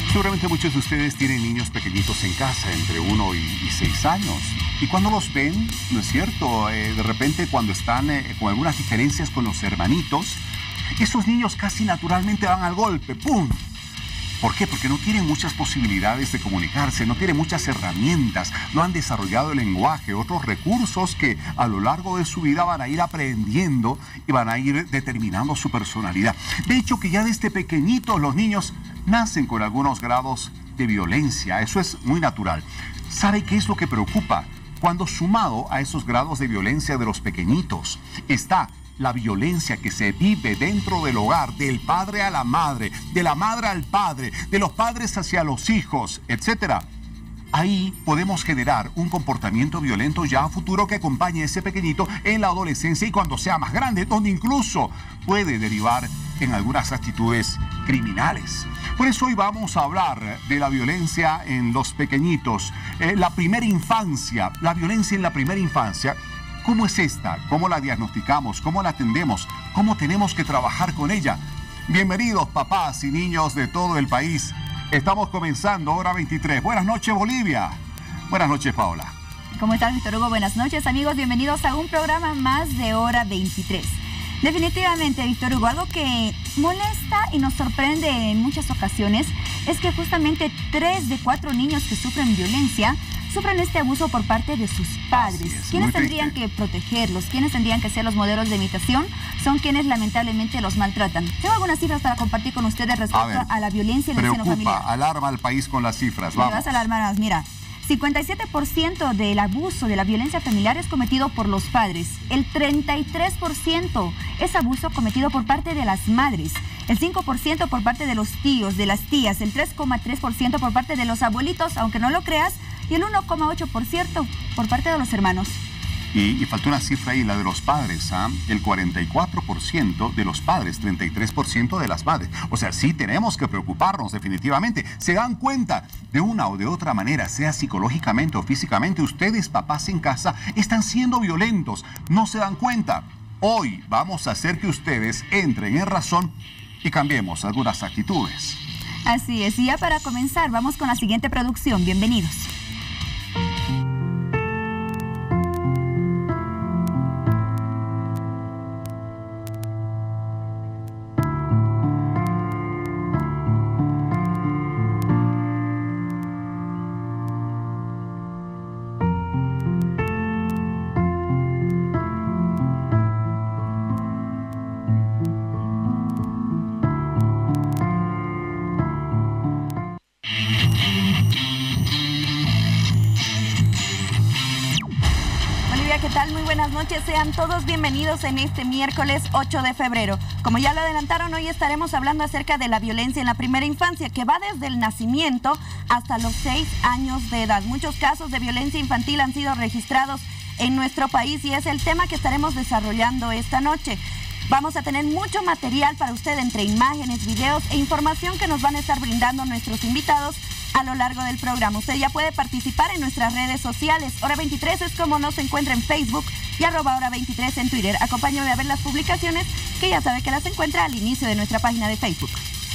Seguramente muchos de ustedes tienen niños pequeñitos en casa, entre 1 y 6 años. Y cuando los ven, ¿no es cierto? De repente cuando están con algunas diferencias con los hermanitos, esos niños casi naturalmente van al golpe, ¡pum! ¿Por qué? Porque no tienen muchas posibilidades de comunicarse, no tienen muchas herramientas, no han desarrollado el lenguaje, otros recursos que a lo largo de su vida van a ir aprendiendo y van a ir determinando su personalidad. De hecho, que ya desde pequeñitos los niños nacen con algunos grados de violencia, eso es muy natural. ¿Sabe qué es lo que preocupa? Cuando sumado a esos grados de violencia de los pequeñitos está la violencia que se vive dentro del hogar, del padre a la madre, de la madre al padre, de los padres hacia los hijos, etc. Ahí podemos generar un comportamiento violento ya a futuro que acompañe a ese pequeñito en la adolescencia y cuando sea más grande, donde incluso puede derivar en algunas actitudes criminales. Por eso hoy vamos a hablar de la violencia en los pequeñitos, la primera infancia, la violencia en la primera infancia. ¿Cómo es esta? ¿Cómo la diagnosticamos? ¿Cómo la atendemos? ¿Cómo tenemos que trabajar con ella? Bienvenidos papás y niños de todo el país. Estamos comenzando Hora 23. Buenas noches, Bolivia. Buenas noches, Paola. ¿Cómo estás, Víctor Hugo? Buenas noches, amigos. Bienvenidos a un programa más de Hora 23. Definitivamente, Víctor Hugo, algo que molesta y nos sorprende en muchas ocasiones es que justamente 3 de 4 niños que sufren violencia sufren este abuso por parte de sus padres. ¿Quiénes tendrían que protegerlos? ¿Quiénes tendrían que ser los modelos de imitación? Son quienes lamentablemente los maltratan. Tengo algunas cifras para compartir con ustedes respecto a la violencia en el seno familiar. Alarma al país con las cifras. Vamos. Me vas a alarmar más. Mira, 57% del abuso de la violencia familiar es cometido por los padres. El 33% es abuso cometido por parte de las madres. El 5% por parte de los tíos, de las tías. El 3,3% por parte de los abuelitos, aunque no lo creas. Y el 1,8% por parte de los hermanos. Y faltó una cifra ahí, la de los padres, ¿ah? El 44% de los padres, 33% de las madres. O sea, sí tenemos que preocuparnos definitivamente. Se dan cuenta de una o de otra manera, sea psicológicamente o físicamente, ustedes, papás en casa, están siendo violentos. No se dan cuenta. Hoy vamos a hacer que ustedes entren en razón y cambiemos algunas actitudes. Así es. Y ya para comenzar, vamos con la siguiente producción. Bienvenidos. Sean todos bienvenidos en este miércoles 8 de febrero. Como ya lo adelantaron, hoy estaremos hablando acerca de la violencia en la primera infancia, que va desde el nacimiento hasta los 6 años de edad. Muchos casos de violencia infantil han sido registrados en nuestro país y es el tema que estaremos desarrollando esta noche. Vamos a tener mucho material para usted entre imágenes, videos e información que nos van a estar brindando nuestros invitados a lo largo del programa. Usted ya puede participar en nuestras redes sociales. Hora 23 es como nos encuentra en Facebook y @Hora 23 en Twitter. Acompáñame a ver las publicaciones que ya sabe que las encuentra al inicio de nuestra página de Facebook.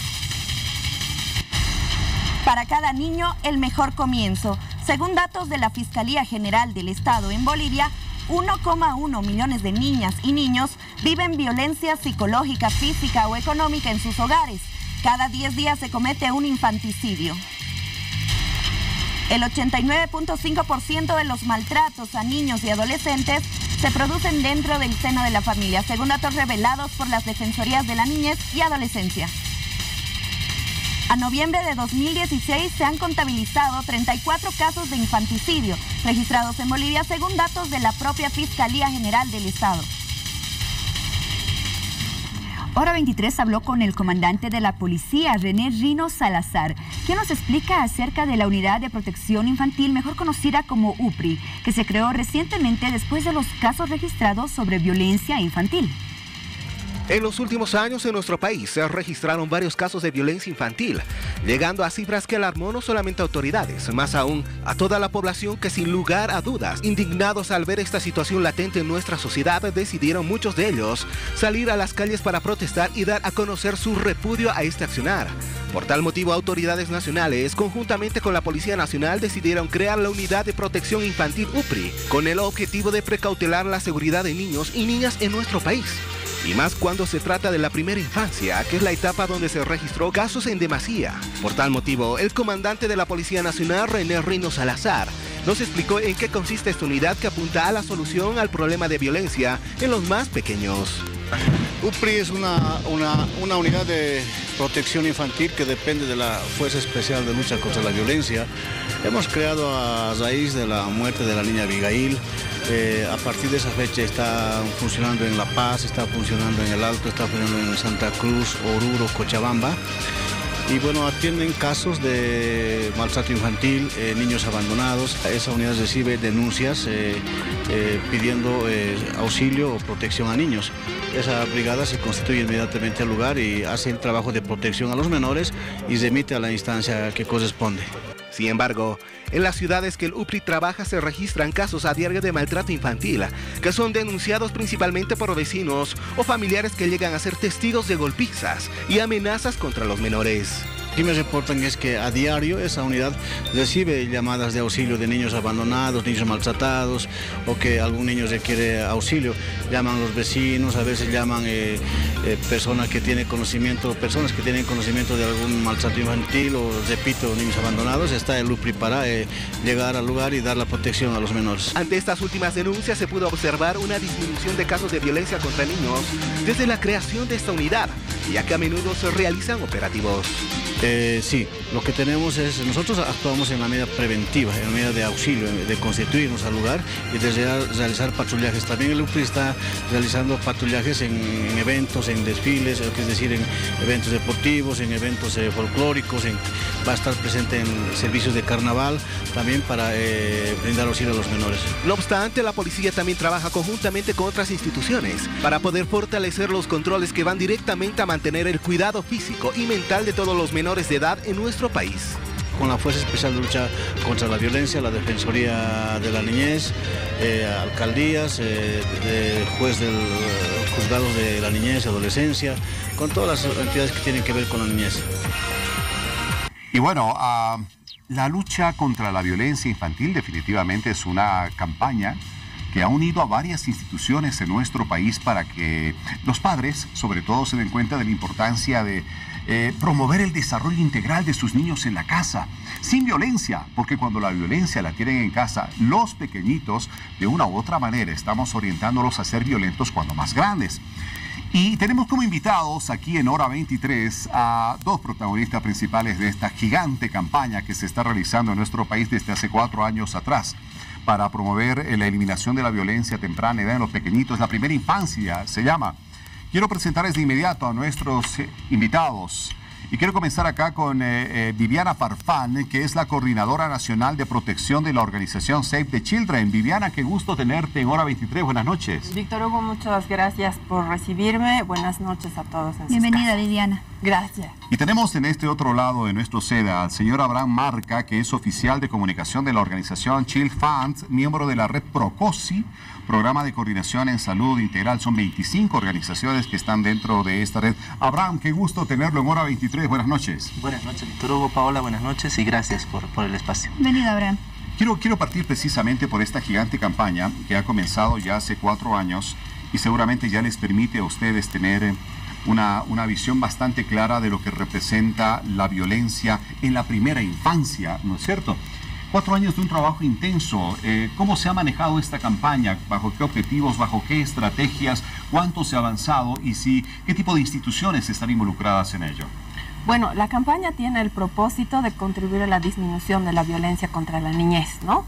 Para cada niño, el mejor comienzo. Según datos de la Fiscalía General del Estado en Bolivia, 1,1 millones de niñas y niños viven violencia psicológica, física o económica en sus hogares. Cada 10 días se comete un infanticidio. El 89,5% de los maltratos a niños y adolescentes se producen dentro del seno de la familia, según datos revelados por las Defensorías de la Niñez y Adolescencia. A noviembre de 2016 se han contabilizado 34 casos de infanticidio registrados en Bolivia, según datos de la propia Fiscalía General del Estado. Hora 23 habló con el comandante de la policía, René Rino Salazar, quien nos explica acerca de la Unidad de Protección Infantil, mejor conocida como UPRI, que se creó recientemente después de los casos registrados sobre violencia infantil. En los últimos años en nuestro país se registraron varios casos de violencia infantil, llegando a cifras que alarmó no solamente a autoridades, más aún a toda la población que sin lugar a dudas, indignados al ver esta situación latente en nuestra sociedad, decidieron muchos de ellos salir a las calles para protestar y dar a conocer su repudio a este accionar. Por tal motivo, autoridades nacionales, conjuntamente con la Policía Nacional, decidieron crear la Unidad de Protección Infantil UPRI, con el objetivo de precautelar la seguridad de niños y niñas en nuestro país. Y más cuando se trata de la primera infancia, que es la etapa donde se registró casos en demasía. Por tal motivo, el comandante de la Policía Nacional, René Rino Salazar, nos explicó en qué consiste esta unidad que apunta a la solución al problema de violencia en los más pequeños. UPRI es una unidad de protección infantil que depende de la Fuerza Especial de Lucha contra la Violencia. Hemos creado a raíz de la muerte de la niña Abigail. A partir de esa fecha está funcionando en La Paz, está funcionando en El Alto, está funcionando en Santa Cruz, Oruro, Cochabamba. Y bueno, atienden casos de maltrato infantil, niños abandonados. Esa unidad recibe denuncias pidiendo auxilio o protección a niños. Esa brigada se constituye inmediatamente al lugar y hace el trabajo de protección a los menores y remite a la instancia que corresponde. Sin embargo, en las ciudades que el UPRI trabaja se registran casos a diario de maltrato infantil, que son denunciados principalmente por vecinos o familiares que llegan a ser testigos de golpizas y amenazas contra los menores. Aquí me reportan es que a diario esa unidad recibe llamadas de auxilio de niños abandonados, niños maltratados o que algún niño requiere auxilio. Llaman los vecinos, a veces llaman personas que tienen conocimiento de algún maltrato infantil o, repito, niños abandonados. Está el UPRI para llegar al lugar y dar la protección a los menores. Ante estas últimas denuncias se pudo observar una disminución de casos de violencia contra niños desde la creación de esta unidad, ya que a menudo se realizan operativos. Sí, lo que tenemos es, nosotros actuamos en la medida preventiva, en la medida de auxilio, de constituirnos al lugar y de realizar patrullajes. También el UPRI está realizando patrullajes en eventos, en desfiles, es decir, en eventos deportivos, en eventos folclóricos, va a estar presente en servicios de carnaval, también para brindar auxilio a los menores. No obstante, la policía también trabaja conjuntamente con otras instituciones para poder fortalecer los controles que van directamente a mantener el cuidado físico y mental de todos los menores de edad en nuestro país. Con la Fuerza Especial de Lucha contra la Violencia, la Defensoría de la Niñez, alcaldías, juez del juzgado de la niñez y adolescencia, con todas las entidades que tienen que ver con la niñez. Y bueno, la lucha contra la violencia infantil definitivamente es una campaña que ha unido a varias instituciones en nuestro país para que los padres, sobre todo, se den cuenta de la importancia de promover el desarrollo integral de sus niños en la casa, sin violencia, porque cuando la violencia la tienen en casa, los pequeñitos, de una u otra manera, estamos orientándolos a ser violentos cuando más grandes. Y tenemos como invitados aquí en Hora 23 a dos protagonistas principales de esta gigante campaña que se está realizando en nuestro país desde hace 4 años atrás para promover la eliminación de la violencia a temprana edad en los pequeñitos. La primera infancia se llama. Quiero presentarles de inmediato a nuestros invitados. Y quiero comenzar acá con Viviana Farfán, que es la Coordinadora Nacional de Protección de la organización Save the Children. Viviana, qué gusto tenerte en Hora 23. Buenas noches. Víctor Hugo, muchas gracias por recibirme. Buenas noches a todos. Bienvenida, Viviana. Gracias. Y tenemos en este otro lado de nuestro SEDA al señor Abraham Marca, que es oficial de comunicación de la organización Child Fund, miembro de la red PROCOSI, Programa de Coordinación en Salud Integral. Son 25 organizaciones que están dentro de esta red. Abraham, qué gusto tenerlo en Hora 23. Buenas noches. Buenas noches, Víctor Hugo, Paola, buenas noches y gracias por el espacio. Bienvenido, Abraham. Quiero partir precisamente por esta gigante campaña que ha comenzado ya hace 4 años y seguramente ya les permite a ustedes tener una visión bastante clara de lo que representa la violencia en la primera infancia, ¿no es cierto? 4 años de un trabajo intenso. ¿Cómo se ha manejado esta campaña? ¿Bajo qué objetivos? ¿Bajo qué estrategias? ¿Cuánto se ha avanzado? ¿Y qué tipo de instituciones están involucradas en ello? Bueno, la campaña tiene el propósito de contribuir a la disminución de la violencia contra la niñez, ¿no?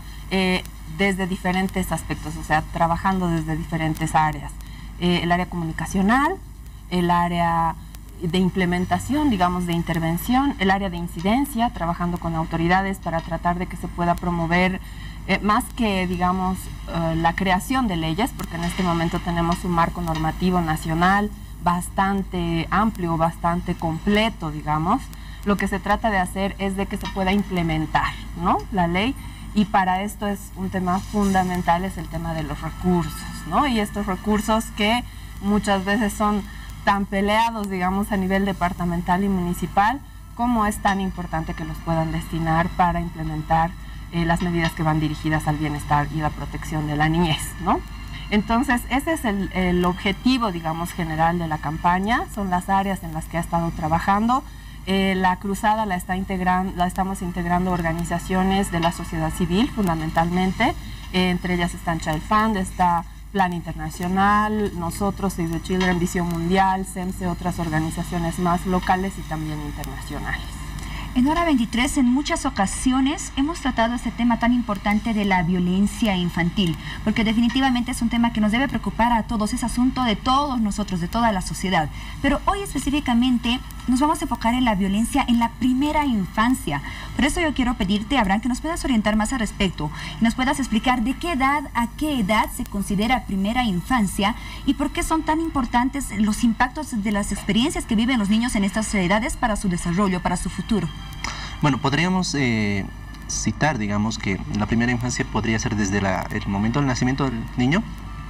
Desde diferentes aspectos, o sea, trabajando desde diferentes áreas. El área comunicacional, el área de implementación, digamos, de intervención, el área de incidencia, trabajando con autoridades para tratar de que se pueda promover más que, digamos, la creación de leyes, porque en este momento tenemos un marco normativo nacional bastante amplio, bastante completo, digamos. Lo que se trata de hacer es de que se pueda implementar, ¿no?, la ley, y para esto es un tema fundamental, es el tema de los recursos, ¿no? Y estos recursos que muchas veces son tan peleados, digamos, a nivel departamental y municipal, cómo es tan importante que los puedan destinar para implementar las medidas que van dirigidas al bienestar y la protección de la niñez, ¿no? Entonces, ese es el objetivo, digamos, general de la campaña, son las áreas en las que ha estado trabajando. La cruzada la estamos integrando organizaciones de la sociedad civil, fundamentalmente, entre ellas están Child Fund, está Plan Internacional, nosotros, Save the Children, Visión Mundial, CEMSE, otras organizaciones más locales y también internacionales. En Hora 23, en muchas ocasiones hemos tratado este tema tan importante de la violencia infantil, porque definitivamente es un tema que nos debe preocupar a todos, es asunto de todos nosotros, de toda la sociedad. Pero hoy específicamente nos vamos a enfocar en la violencia en la primera infancia. Por eso yo quiero pedirte, Abraham, que nos puedas orientar más al respecto y nos puedas explicar de qué edad a qué edad se considera primera infancia y por qué son tan importantes los impactos de las experiencias que viven los niños en estas edades para su desarrollo, para su futuro. Bueno, podríamos citar, digamos, que la primera infancia podría ser desde el momento del nacimiento del niño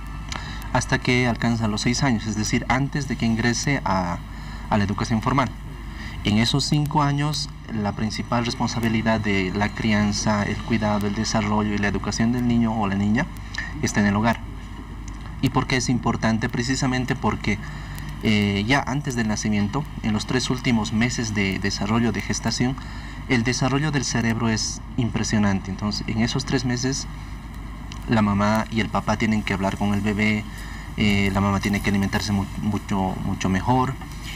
hasta que alcanza los 6 años, es decir, antes de que ingrese a la educación formal. En esos 5 años, la principal responsabilidad de la crianza, el cuidado, el desarrollo y la educación del niño o la niña está en el hogar. ¿Y por qué es importante? Precisamente porque ya antes del nacimiento, en los 3 últimos meses de desarrollo de gestación, el desarrollo del cerebro es impresionante. Entonces, en esos 3 meses, la mamá y el papá tienen que hablar con el bebé, la mamá tiene que alimentarse mucho mejor.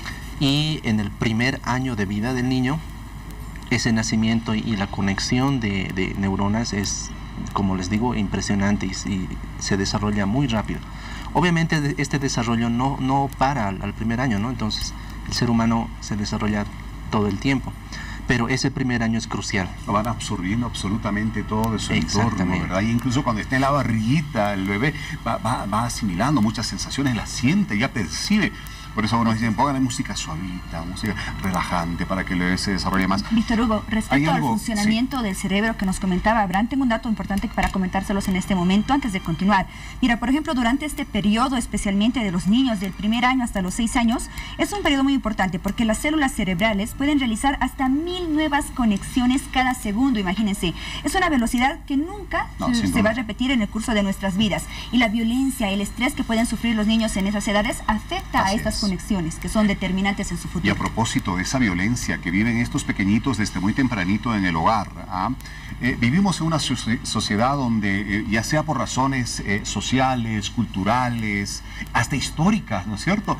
Y en el primer año de vida del niño, ese nacimiento y la conexión de neuronas es, como les digo, impresionante y se desarrolla muy rápido. Obviamente este desarrollo no para al primer año, ¿no? Entonces el ser humano se desarrolla todo el tiempo, pero ese primer año es crucial. Lo van absorbiendo absolutamente todo de su entorno, ¿verdad? Y incluso cuando está en la barriguita, el bebé va asimilando muchas sensaciones, las siente, ya percibe. Por eso nos dicen, pónganle música suavita, música relajante para que el bebé se desarrolle más. Víctor Hugo, respecto al funcionamiento del cerebro que nos comentaba Abraham, tengo un dato importante para comentárselos en este momento antes de continuar. Mira, por ejemplo, durante este periodo, especialmente de los niños del primer año hasta los 6 años, es un periodo muy importante porque las células cerebrales pueden realizar hasta 1000 nuevas conexiones cada segundo, imagínense. Es una velocidad que nunca se va a repetir en el curso de nuestras vidas. Y la violencia, el estrés que pueden sufrir los niños en esas edades afecta a estas conexiones que son determinantes en su futuro. Y a propósito de esa violencia que viven estos pequeñitos desde muy tempranito en el hogar, vivimos en una sociedad donde, ya sea por razones sociales, culturales, hasta históricas, ¿no es cierto?,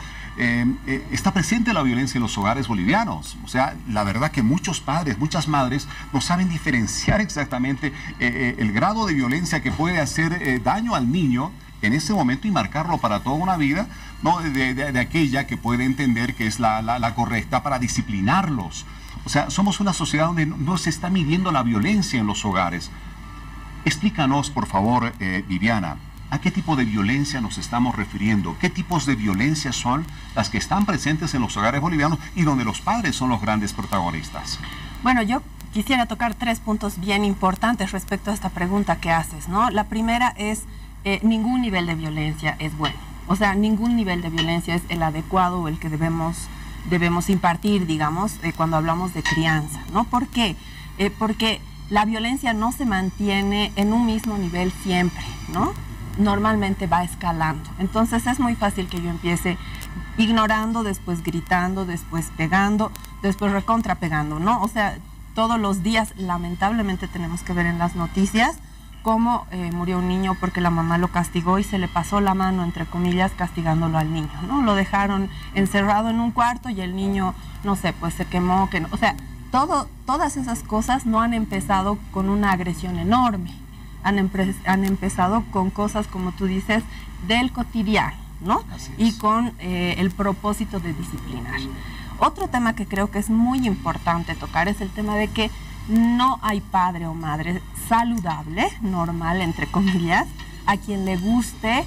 está presente la violencia en los hogares bolivianos. O sea, la verdad que muchos padres, muchas madres no saben diferenciar exactamente el grado de violencia que puede hacer daño al niño en ese momento y marcarlo para toda una vida, ¿no? de aquella que puede entender que es la correcta para disciplinarlos. O sea, somos una sociedad donde no se está midiendo la violencia en los hogares. Explícanos, por favor, Viviana, ¿a qué tipo de violencia nos estamos refiriendo? ¿Qué tipos de violencia son las que están presentes en los hogares bolivianos y donde los padres son los grandes protagonistas? Bueno, yo quisiera tocar 3 puntos bien importantes respecto a esta pregunta que haces, ¿no? La primera es ningún nivel de violencia es bueno. O sea, ningún nivel de violencia es el adecuado o el que debemos impartir, digamos, cuando hablamos de crianza, ¿no? ¿Por qué? Porque la violencia no se mantiene en un mismo nivel siempre, ¿no? Normalmente va escalando. Entonces es muy fácil que yo empiece ignorando, después gritando, después pegando, después recontrapegando, ¿no? O sea, todos los días lamentablemente tenemos que ver en las noticias cómo murió un niño porque la mamá lo castigó y se le pasó la mano, entre comillas, castigándolo al niño, ¿no? Lo dejaron encerrado en un cuarto y el niño, no sé, pues se quemó, o sea, todas esas cosas no han empezado con una agresión enorme, han empezado con cosas, como tú dices, del cotidiano, ¿no? Y con el propósito de disciplinar. Otro tema que creo que es muy importante tocar es el tema de que no hay padre o madre saludable, normal, entre comillas, a quien le guste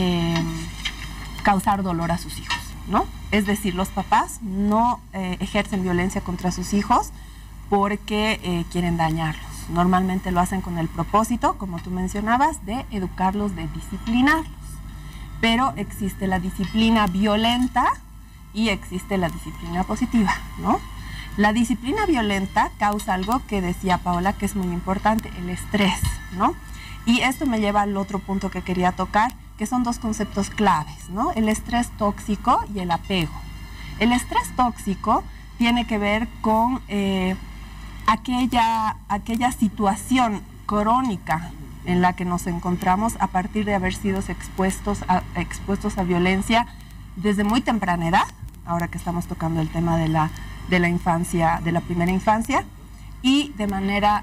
causar dolor a sus hijos, ¿no? Es decir, los papás no ejercen violencia contra sus hijos porque quieren dañarlos. Normalmente lo hacen con el propósito, como tú mencionabas, de educarlos, de disciplinarlos. Pero existe la disciplina violenta y existe la disciplina positiva, ¿no? La disciplina violenta causa algo que decía Paola que es muy importante, el estrés, ¿no? Y esto me lleva al otro punto que quería tocar, que son dos conceptos claves, ¿no? El estrés tóxico y el apego. El estrés tóxico tiene que ver con aquella situación crónica en la que nos encontramos a partir de haber sido expuestos a violencia desde muy temprana edad, ahora que estamos tocando el tema de la infancia, de la primera infancia, y de manera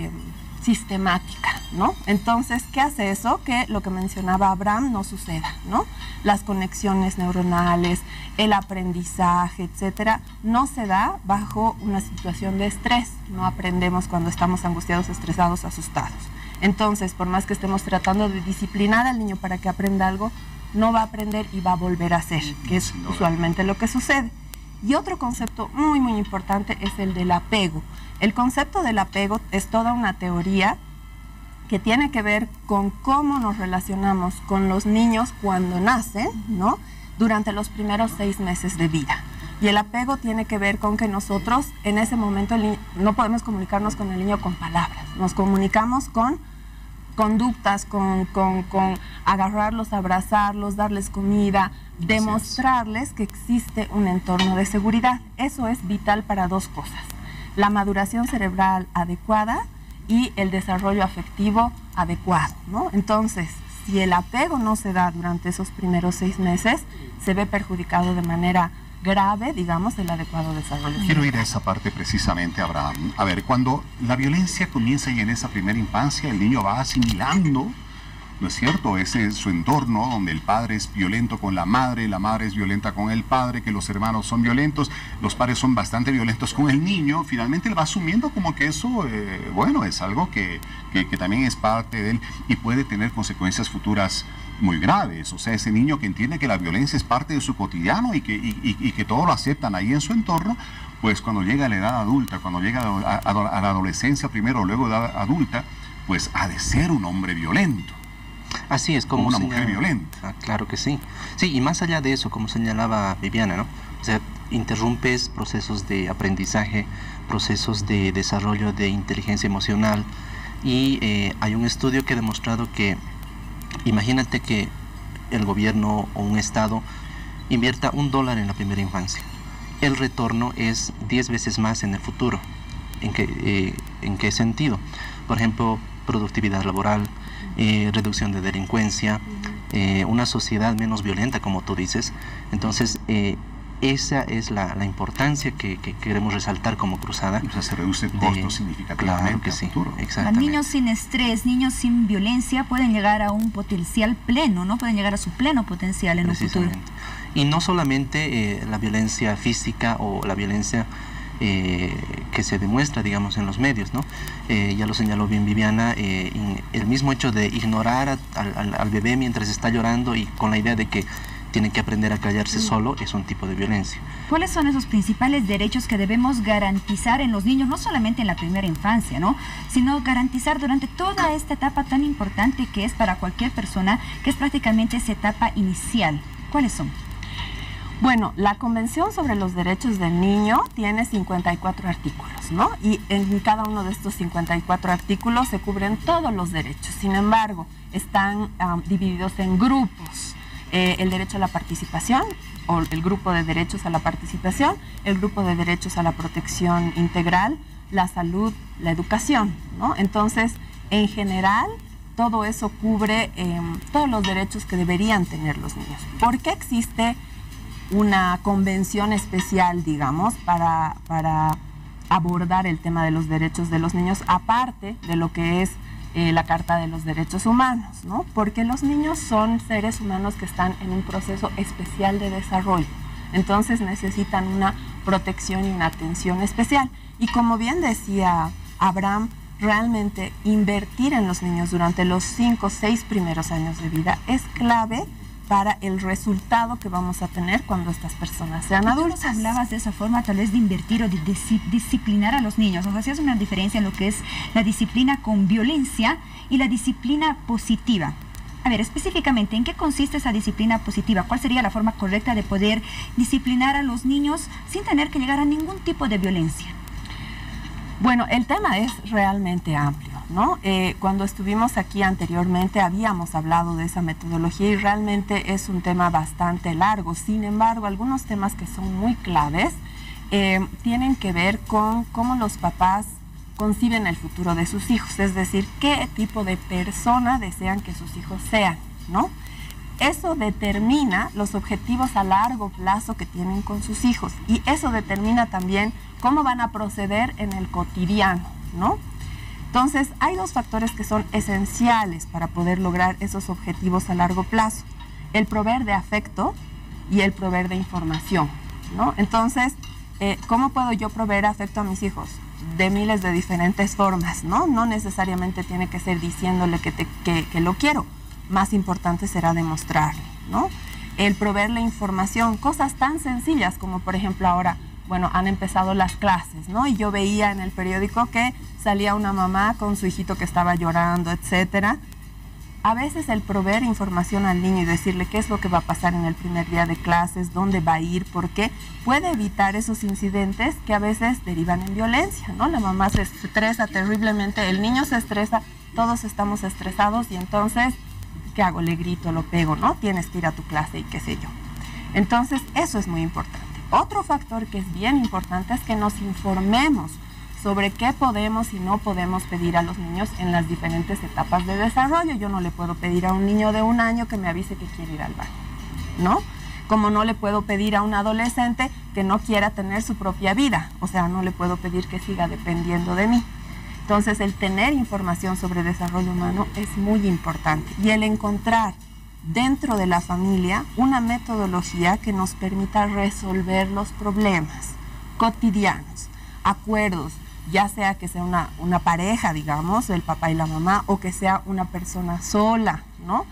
sistemática, ¿no? Entonces, ¿qué hace eso? Que lo que mencionaba Abraham no suceda, ¿no? Las conexiones neuronales, el aprendizaje, etcétera, no se da bajo una situación de estrés. No aprendemos cuando estamos angustiados, estresados, asustados. Entonces, por más que estemos tratando de disciplinar al niño para que aprenda algo, no va a aprender y va a volver a hacer, que es usualmente lo que sucede. Y otro concepto muy, muy importante es el del apego. El concepto del apego es toda una teoría que tiene que ver con cómo nos relacionamos con los niños cuando nacen, ¿no? Durante los primeros 6 meses de vida. Y el apego tiene que ver con que nosotros en ese momento no podemos comunicarnos con el niño con palabras, nos comunicamos con conductas, con agarrarlos, abrazarlos, darles comida, demostrarles que existe un entorno de seguridad. Eso es vital para dos cosas: la maduración cerebral adecuada y el desarrollo afectivo adecuado, ¿no? Entonces, si el apego no se da durante esos primeros 6 meses, se ve perjudicado de manera grave, digamos, el adecuado desarrollo. Quiero ir a esa parte precisamente, Abraham. A ver, cuando la violencia comienza y en esa primera infancia, el niño va asimilando, ¿no es cierto? Ese es su entorno, donde el padre es violento con la madre es violenta con el padre, que los hermanos son violentos, los padres son bastante violentos con el niño. Finalmente él va asumiendo como que eso, bueno, es algo que también es parte de él y puede tener consecuencias futuras muy graves. O sea, ese niño que entiende que la violencia es parte de su cotidiano y que todo lo aceptan ahí en su entorno, pues cuando llega a la edad adulta, cuando llega a la adolescencia primero, luego a la edad adulta, pues ha de ser un hombre violento. Así es, como una mujer violenta. Claro que sí. Sí, y más allá de eso, como señalaba Viviana, ¿no? O sea, interrumpes procesos de aprendizaje, procesos de desarrollo de inteligencia emocional, y hay un estudio que ha demostrado que, imagínate que el gobierno o un estado invierta $1 en la primera infancia. El retorno es 10 veces más en el futuro. ¿En qué sentido? Por ejemplo, productividad laboral, reducción de delincuencia, una sociedad menos violenta, como tú dices. Entonces, esa es la importancia que queremos resaltar como cruzada. O sea, se reduce el costo significativamente. Claro que sí, exactamente. Niños sin estrés, niños sin violencia pueden llegar a un potencial pleno, ¿no? Pueden llegar a su pleno potencial en un futuro. Y no solamente la violencia física o la violencia que se demuestra, digamos, en los medios, ¿no? Ya lo señaló bien Viviana, el mismo hecho de ignorar al bebé mientras está llorando y con la idea de que tiene que aprender a callarse solo, es un tipo de violencia. ¿Cuáles son esos principales derechos que debemos garantizar en los niños, no solamente en la primera infancia, ¿no? Sino garantizar durante toda esta etapa tan importante que es para cualquier persona, que es prácticamente esa etapa inicial? ¿Cuáles son? Bueno, la Convención sobre los Derechos del Niño tiene 54 artículos, ¿no? Y en cada uno de estos 54 artículos se cubren todos los derechos. Sin embargo, están divididos en grupos. El derecho a la participación, o el grupo de derechos a la participación, el grupo de derechos a la protección integral, la salud, la educación, ¿no? Entonces, en general, todo eso cubre todos los derechos que deberían tener los niños. ¿Por qué existe una convención especial, digamos, para abordar el tema de los derechos de los niños, aparte de lo que es la Carta de los Derechos Humanos, ¿no? Porque los niños son seres humanos que están en un proceso especial de desarrollo, entonces necesitan una protección y una atención especial. Y como bien decía Abraham, realmente invertir en los niños durante los 5 o 6 primeros años de vida es clave para el resultado que vamos a tener cuando estas personas sean adultas. Tú nos hablabas de esa forma tal vez de invertir o de disciplinar a los niños. O sea, hacías una diferencia en lo que es la disciplina con violencia y la disciplina positiva. A ver, específicamente, ¿en qué consiste esa disciplina positiva? ¿Cuál sería la forma correcta de poder disciplinar a los niños sin tener que llegar a ningún tipo de violencia? Bueno, el tema es realmente amplio, ¿no? Cuando estuvimos aquí anteriormente habíamos hablado de esa metodología y realmente es un tema bastante largo. Sin embargo, algunos temas que son muy claves tienen que ver con cómo los papás conciben el futuro de sus hijos, es decir, qué tipo de persona desean que sus hijos sean, ¿no? Eso determina los objetivos a largo plazo que tienen con sus hijos y eso determina también cómo van a proceder en el cotidiano, ¿no? Entonces, hay dos factores que son esenciales para poder lograr esos objetivos a largo plazo: el proveer de afecto y el proveer de información, ¿no? Entonces, ¿cómo puedo yo proveer afecto a mis hijos? De miles de diferentes formas, ¿no? No necesariamente tiene que ser diciéndole que lo quiero. Más importante será demostrarle, ¿no? El proveerle información, cosas tan sencillas como, por ejemplo, ahora, bueno, han empezado las clases, ¿no? Y yo veía en el periódico que salía una mamá con su hijito que estaba llorando, etcétera. A veces el proveer información al niño y decirle qué es lo que va a pasar en el primer día de clases, dónde va a ir, por qué, puede evitar esos incidentes que a veces derivan en violencia, ¿no? La mamá se estresa terriblemente, el niño se estresa, todos estamos estresados y entonces, ¿qué hago? Le grito, lo pego, ¿no? Tienes que ir a tu clase y qué sé yo. Entonces, eso es muy importante. Otro factor que es bien importante es que nos informemos sobre qué podemos y no podemos pedir a los niños en las diferentes etapas de desarrollo. Yo no le puedo pedir a un niño de 1 año que me avise que quiere ir al baño, ¿no? Como no le puedo pedir a un adolescente que no quiera tener su propia vida. O sea, no le puedo pedir que siga dependiendo de mí. Entonces, el tener información sobre desarrollo humano es muy importante. Y el encontrar dentro de la familia una metodología que nos permita resolver los problemas cotidianos, acuerdos, ya sea que sea una pareja, digamos, el papá y la mamá, o que sea una persona sola, ¿no?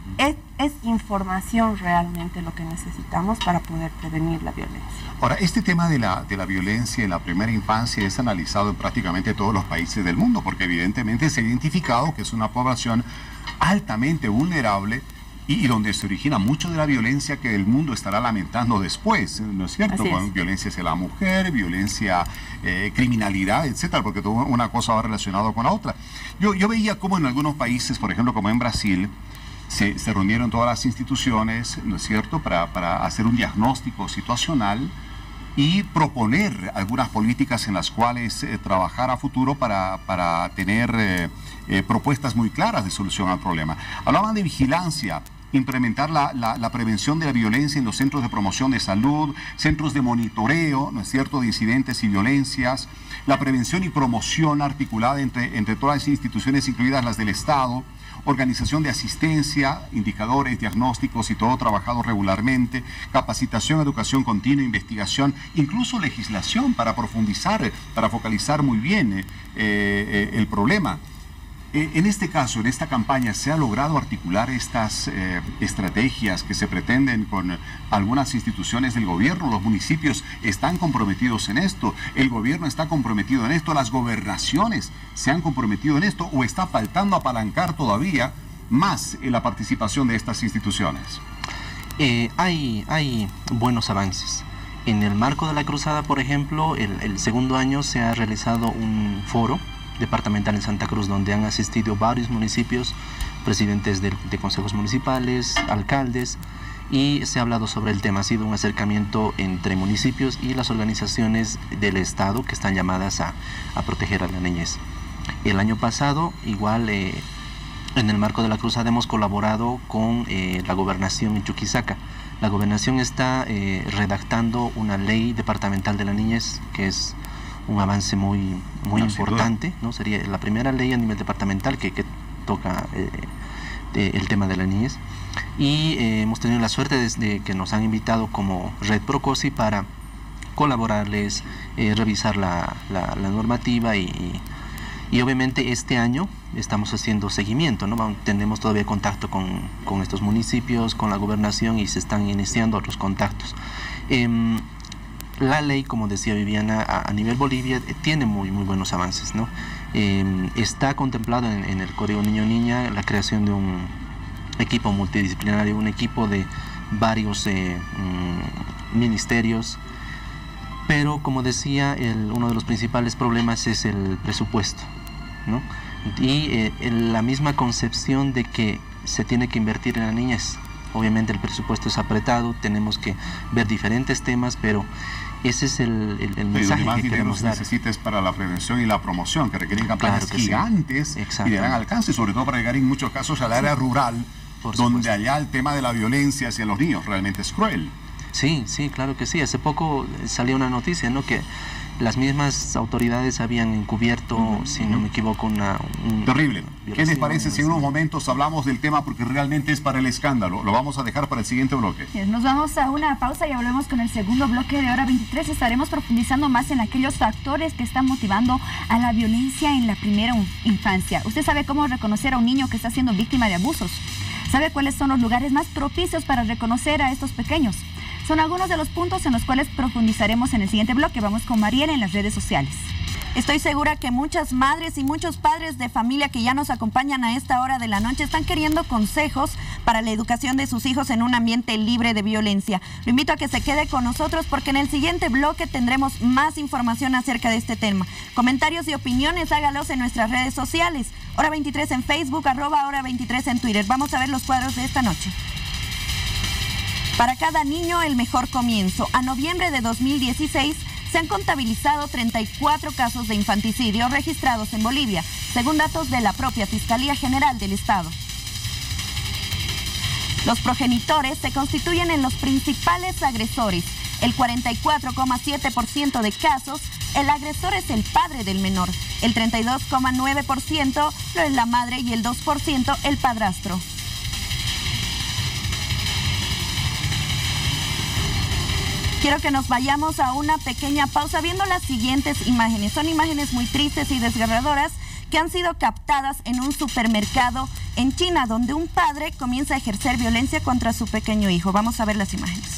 Es información realmente lo que necesitamos para poder prevenir la violencia. Ahora, este tema de la violencia en la primera infancia es analizado en prácticamente todos los países del mundo, porque evidentemente se ha identificado que es una población altamente vulnerable y donde se origina mucho de la violencia que el mundo estará lamentando después, ¿no es cierto? Con violencia hacia la mujer, violencia, criminalidad, etcétera, porque todo una cosa va relacionada con la otra. Yo veía como en algunos países, por ejemplo, como en Brasil, se reunieron todas las instituciones, ¿no es cierto?, para hacer un diagnóstico situacional y proponer algunas políticas en las cuales trabajar a futuro para tener propuestas muy claras de solución al problema. Hablaban de vigilancia, implementar la prevención de la violencia en los centros de promoción de salud, centros de monitoreo, ¿no es cierto?, de incidentes y violencias, la prevención y promoción articulada entre todas las instituciones, incluidas las del Estado, organización de asistencia, indicadores, diagnósticos y todo trabajado regularmente, capacitación, educación continua, investigación, incluso legislación para profundizar, para focalizar muy bien el problema. En este caso, en esta campaña, ¿se ha logrado articular estas estrategias que se pretenden con algunas instituciones del gobierno? ¿Los municipios están comprometidos en esto? ¿El gobierno está comprometido en esto? ¿Las gobernaciones se han comprometido en esto? ¿O está faltando apalancar todavía más la participación de estas instituciones? Hay buenos avances. En el marco de la cruzada, por ejemplo, el segundo año se ha realizado un foro departamental en Santa Cruz, donde han asistido varios municipios, presidentes de consejos municipales, alcaldes, y se ha hablado sobre el tema. Ha sido un acercamiento entre municipios y las organizaciones del Estado que están llamadas a proteger a la niñez. El año pasado, igual, en el marco de la cruzada hemos colaborado con la gobernación en Chuquisaca. La gobernación está redactando una ley departamental de la niñez, que es un avance muy importante, ¿no? Sería la primera ley a nivel departamental que toca el tema de la niñez. Y hemos tenido la suerte de que nos han invitado como Red Procosi para colaborarles, revisar la normativa y obviamente este año estamos haciendo seguimiento, ¿no? Tenemos todavía contacto con estos municipios, con la gobernación, y se están iniciando otros contactos. La ley, como decía Viviana, a nivel Bolivia tiene muy buenos avances, ¿no? Está contemplado en el Código Niño-Niña la creación equipo multidisciplinario, un equipo de varios ministerios, pero como decía, uno de los principales problemas es el presupuesto, ¿no? Y la misma concepción de que se tiene que invertir en la niñez. Obviamente el presupuesto es apretado, tenemos que ver diferentes temas, pero ese es el mensaje que queremos dar. Necesites para la prevención y la promoción, que requieren campañas gigantes y de gran alcance, sobre todo para llegar en muchos casos al área rural, donde allá el tema de la violencia hacia los niños realmente es cruel. Sí, sí, claro que sí. Hace poco salió una noticia, ¿no?, que las mismas autoridades habían encubierto, si no me equivoco, terrible. ¿Qué les parece si en unos momentos hablamos del tema, porque realmente es para el escándalo? Lo vamos a dejar para el siguiente bloque. Nos vamos a una pausa y volvemos con el segundo bloque de Hora 23. Estaremos profundizando más en aquellos factores que están motivando a la violencia en la primera infancia. ¿Usted sabe cómo reconocer a un niño que está siendo víctima de abusos? ¿Sabe cuáles son los lugares más propicios para reconocer a estos pequeños? Son algunos de los puntos en los cuales profundizaremos en el siguiente bloque. Vamos con Mariela en las redes sociales. Estoy segura que muchas madres y muchos padres de familia que ya nos acompañan a esta hora de la noche están queriendo consejos para la educación de sus hijos en un ambiente libre de violencia. Lo invito a que se quede con nosotros porque en el siguiente bloque tendremos más información acerca de este tema. Comentarios y opiniones hágalos en nuestras redes sociales. Hora 23 en Facebook, @Hora 23 en Twitter. Vamos a ver los cuadros de esta noche. Para cada niño, el mejor comienzo. A noviembre de 2016 se han contabilizado 34 casos de infanticidio registrados en Bolivia, según datos de la propia Fiscalía General del Estado. Los progenitores se constituyen en los principales agresores. El 44,7% de casos, el agresor es el padre del menor. El 32,9% lo es la madre y el 2% el padrastro. Quiero que nos vayamos a una pequeña pausa viendo las siguientes imágenes. Son imágenes muy tristes y desgarradoras que han sido captadas en un supermercado en China, donde un padre comienza a ejercer violencia contra su pequeño hijo. Vamos a ver las imágenes.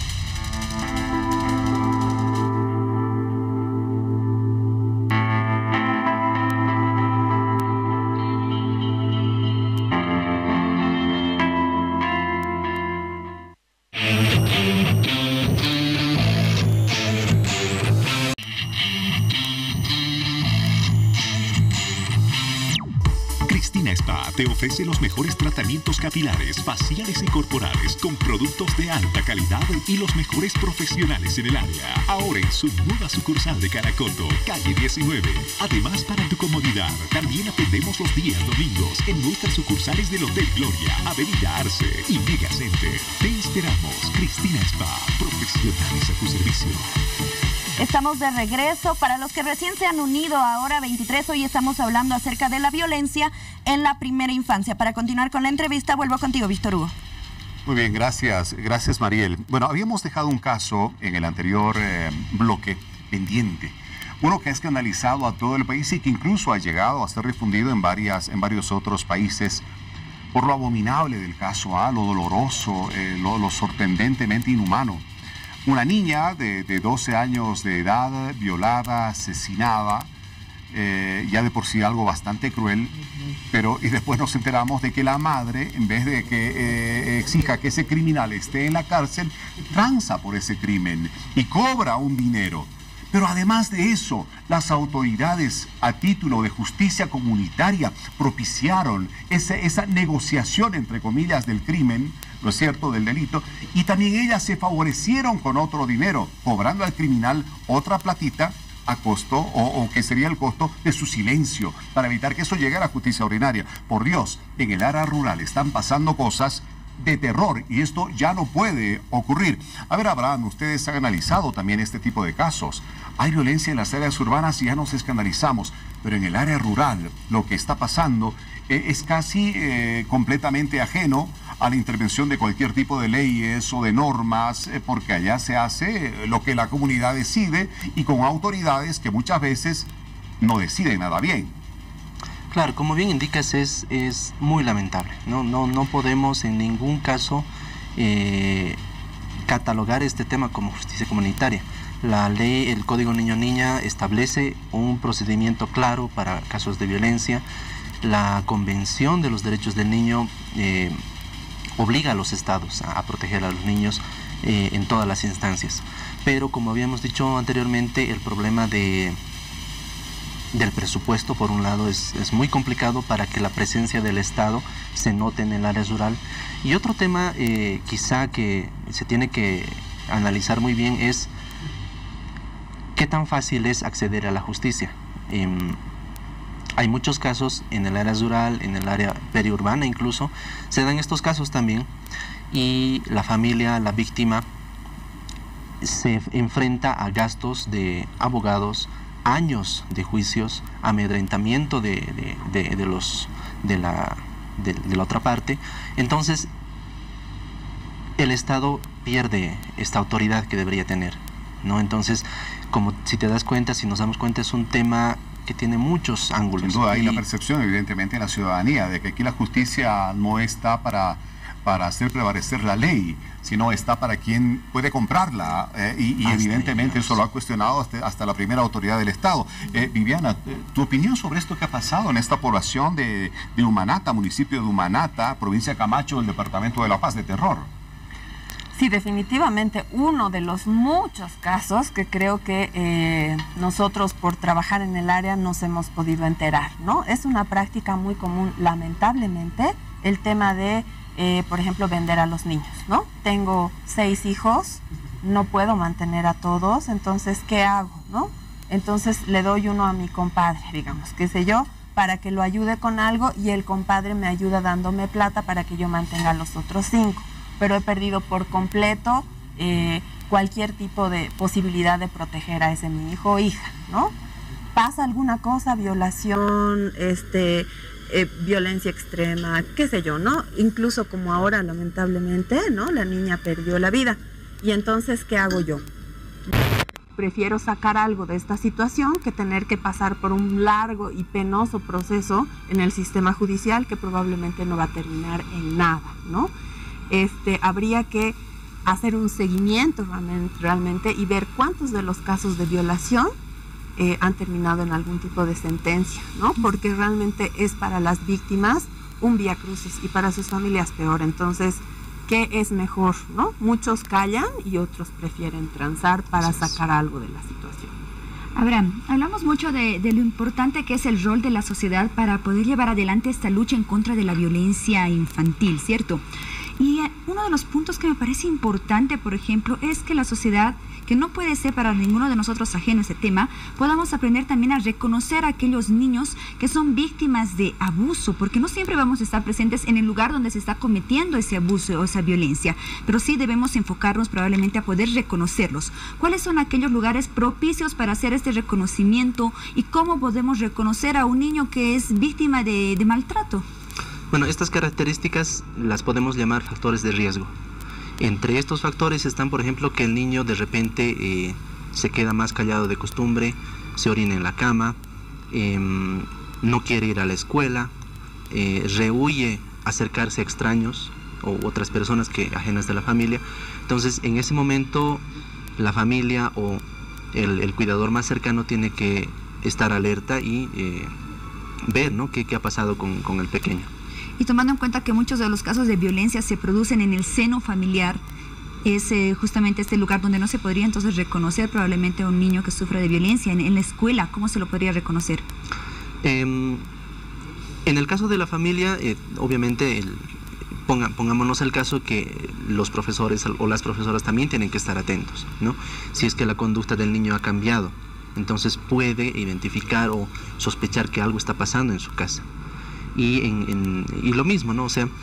Te ofrece los mejores tratamientos capilares, faciales y corporales con productos de alta calidad y los mejores profesionales en el área. Ahora en su nueva sucursal de Caracoto, calle 19. Además, para tu comodidad, también atendemos los días domingos en nuestras sucursales del Hotel Gloria, Avenida Arce y Mega Center. Te esperamos. Cristina Spa, profesionales a tu servicio. Estamos de regreso. Para los que recién se han unido a Hora 23, hoy estamos hablando acerca de la violencia en la primera infancia. Para continuar con la entrevista, vuelvo contigo, Víctor Hugo. Muy bien, gracias. Gracias, Mariel. Bueno, habíamos dejado un caso en el anterior bloque pendiente. Uno que ha escandalizado a todo el país y que incluso ha llegado a ser difundido en varios otros países por lo abominable del caso, lo doloroso, lo sorprendentemente inhumano. Una niña de 12 años de edad, violada, asesinada, ya de por sí algo bastante cruel, y después nos enteramos de que la madre, en vez de que exija que ese criminal esté en la cárcel, tranza por ese crimen y cobra un dinero. Pero además de eso, las autoridades a título de justicia comunitaria propiciaron esa negociación, entre comillas, del crimen, ¿no es cierto?, del delito, y también ellas se favorecieron con otro dinero, cobrando al criminal otra platita a costo, o que sería el costo de su silencio, para evitar que eso llegue a la justicia ordinaria. Por Dios, en el área rural están pasando cosas de terror y esto ya no puede ocurrir. A ver, Abraham, ustedes han analizado también este tipo de casos. Hay violencia en las áreas urbanas y ya nos escandalizamos, pero en el área rural lo que está pasando es casi completamente ajeno a la intervención de cualquier tipo de leyes o de normas, porque allá se hace lo que la comunidad decide y con autoridades que muchas veces no deciden nada bien. Claro, como bien indicas, es muy lamentable. No podemos en ningún caso catalogar este tema como justicia comunitaria. La ley, el Código Niño-Niña establece un procedimiento claro para casos de violencia. La Convención de los Derechos del Niño obliga a los estados a proteger a los niños en todas las instancias. Pero como habíamos dicho anteriormente, el problema del presupuesto, por un lado, es muy complicado para que la presencia del Estado se note en el área rural. Y otro tema quizá que se tiene que analizar muy bien es qué tan fácil es acceder a la justicia. Hay muchos casos en el área rural, en el área periurbana incluso, se dan estos casos también, y la familia, la víctima, se enfrenta a gastos de abogados, años de juicios, amedrentamiento de la otra parte. Entonces el Estado pierde esta autoridad que debería tener, ¿no? Entonces, como si te das cuenta, si nos damos cuenta, es un tema que tiene muchos ángulos. Sin duda, hay la percepción evidentemente en la ciudadanía de que aquí la justicia no está para hacer prevalecer la ley, sino está para quien puede comprarla, y evidentemente eso lo ha cuestionado hasta la primera autoridad del Estado. Viviana, tu opinión sobre esto que ha pasado en esta población de Humanata, municipio de Humanata, provincia de Camacho, del departamento de La Paz, de terror. Sí, definitivamente uno de los muchos casos que creo que nosotros por trabajar en el área nos hemos podido enterar, ¿no? Es una práctica muy común, lamentablemente, el tema de, por ejemplo, vender a los niños, ¿no? Tengo 6 hijos, no puedo mantener a todos, entonces, ¿qué hago, no? Entonces le doy uno a mi compadre, digamos, qué sé yo, para que lo ayude con algo, y el compadre me ayuda dándome plata para que yo mantenga a los otros 5. Pero he perdido por completo cualquier tipo de posibilidad de proteger a ese mi hijo o hija, ¿no? Pasa alguna cosa, violación, violencia extrema, qué sé yo, ¿no? Incluso como ahora, lamentablemente, ¿no? La niña perdió la vida. Y entonces, ¿qué hago yo? Prefiero sacar algo de esta situación que tener que pasar por un largo y penoso proceso en el sistema judicial que probablemente no va a terminar en nada, ¿no? Habría que hacer un seguimiento realmente y ver cuántos de los casos de violación han terminado en algún tipo de sentencia, ¿no? Porque realmente es para las víctimas un viacrucis y para sus familias peor. Entonces, ¿qué es mejor, no? Muchos callan y otros prefieren transar para sacar algo de la situación. Abraham, hablamos mucho de lo importante que es el rol de la sociedad para poder llevar adelante esta lucha en contra de la violencia infantil, ¿cierto? Y uno de los puntos que me parece importante, por ejemplo, es que la sociedad, que no puede ser para ninguno de nosotros ajeno a ese tema, podamos aprender también a reconocer a aquellos niños que son víctimas de abuso, porque no siempre vamos a estar presentes en el lugar donde se está cometiendo ese abuso o esa violencia, pero sí debemos enfocarnos probablemente a poder reconocerlos. ¿Cuáles son aquellos lugares propicios para hacer este reconocimiento y cómo podemos reconocer a un niño que es víctima de maltrato? Bueno, estas características las podemos llamar factores de riesgo. Entre estos factores están, por ejemplo, que el niño de repente se queda más callado de costumbre, se orina en la cama, no quiere ir a la escuela, rehúye acercarse a extraños o otras personas ajenas de la familia. Entonces, en ese momento, la familia o el cuidador más cercano tiene que estar alerta y ver, ¿no?, qué ha pasado con el pequeño. Y tomando en cuenta que muchos de los casos de violencia se producen en el seno familiar, es justamente este lugar donde no se podría entonces reconocer probablemente a un niño que sufre de violencia. En la escuela, ¿cómo se lo podría reconocer? En el caso de la familia, obviamente, pongámonos el caso que los profesores o las profesoras también tienen que estar atentos, ¿no? Si es que la conducta del niño ha cambiado, entonces puede identificar o sospechar que algo está pasando en su casa. Y lo mismo, ¿no? O sea,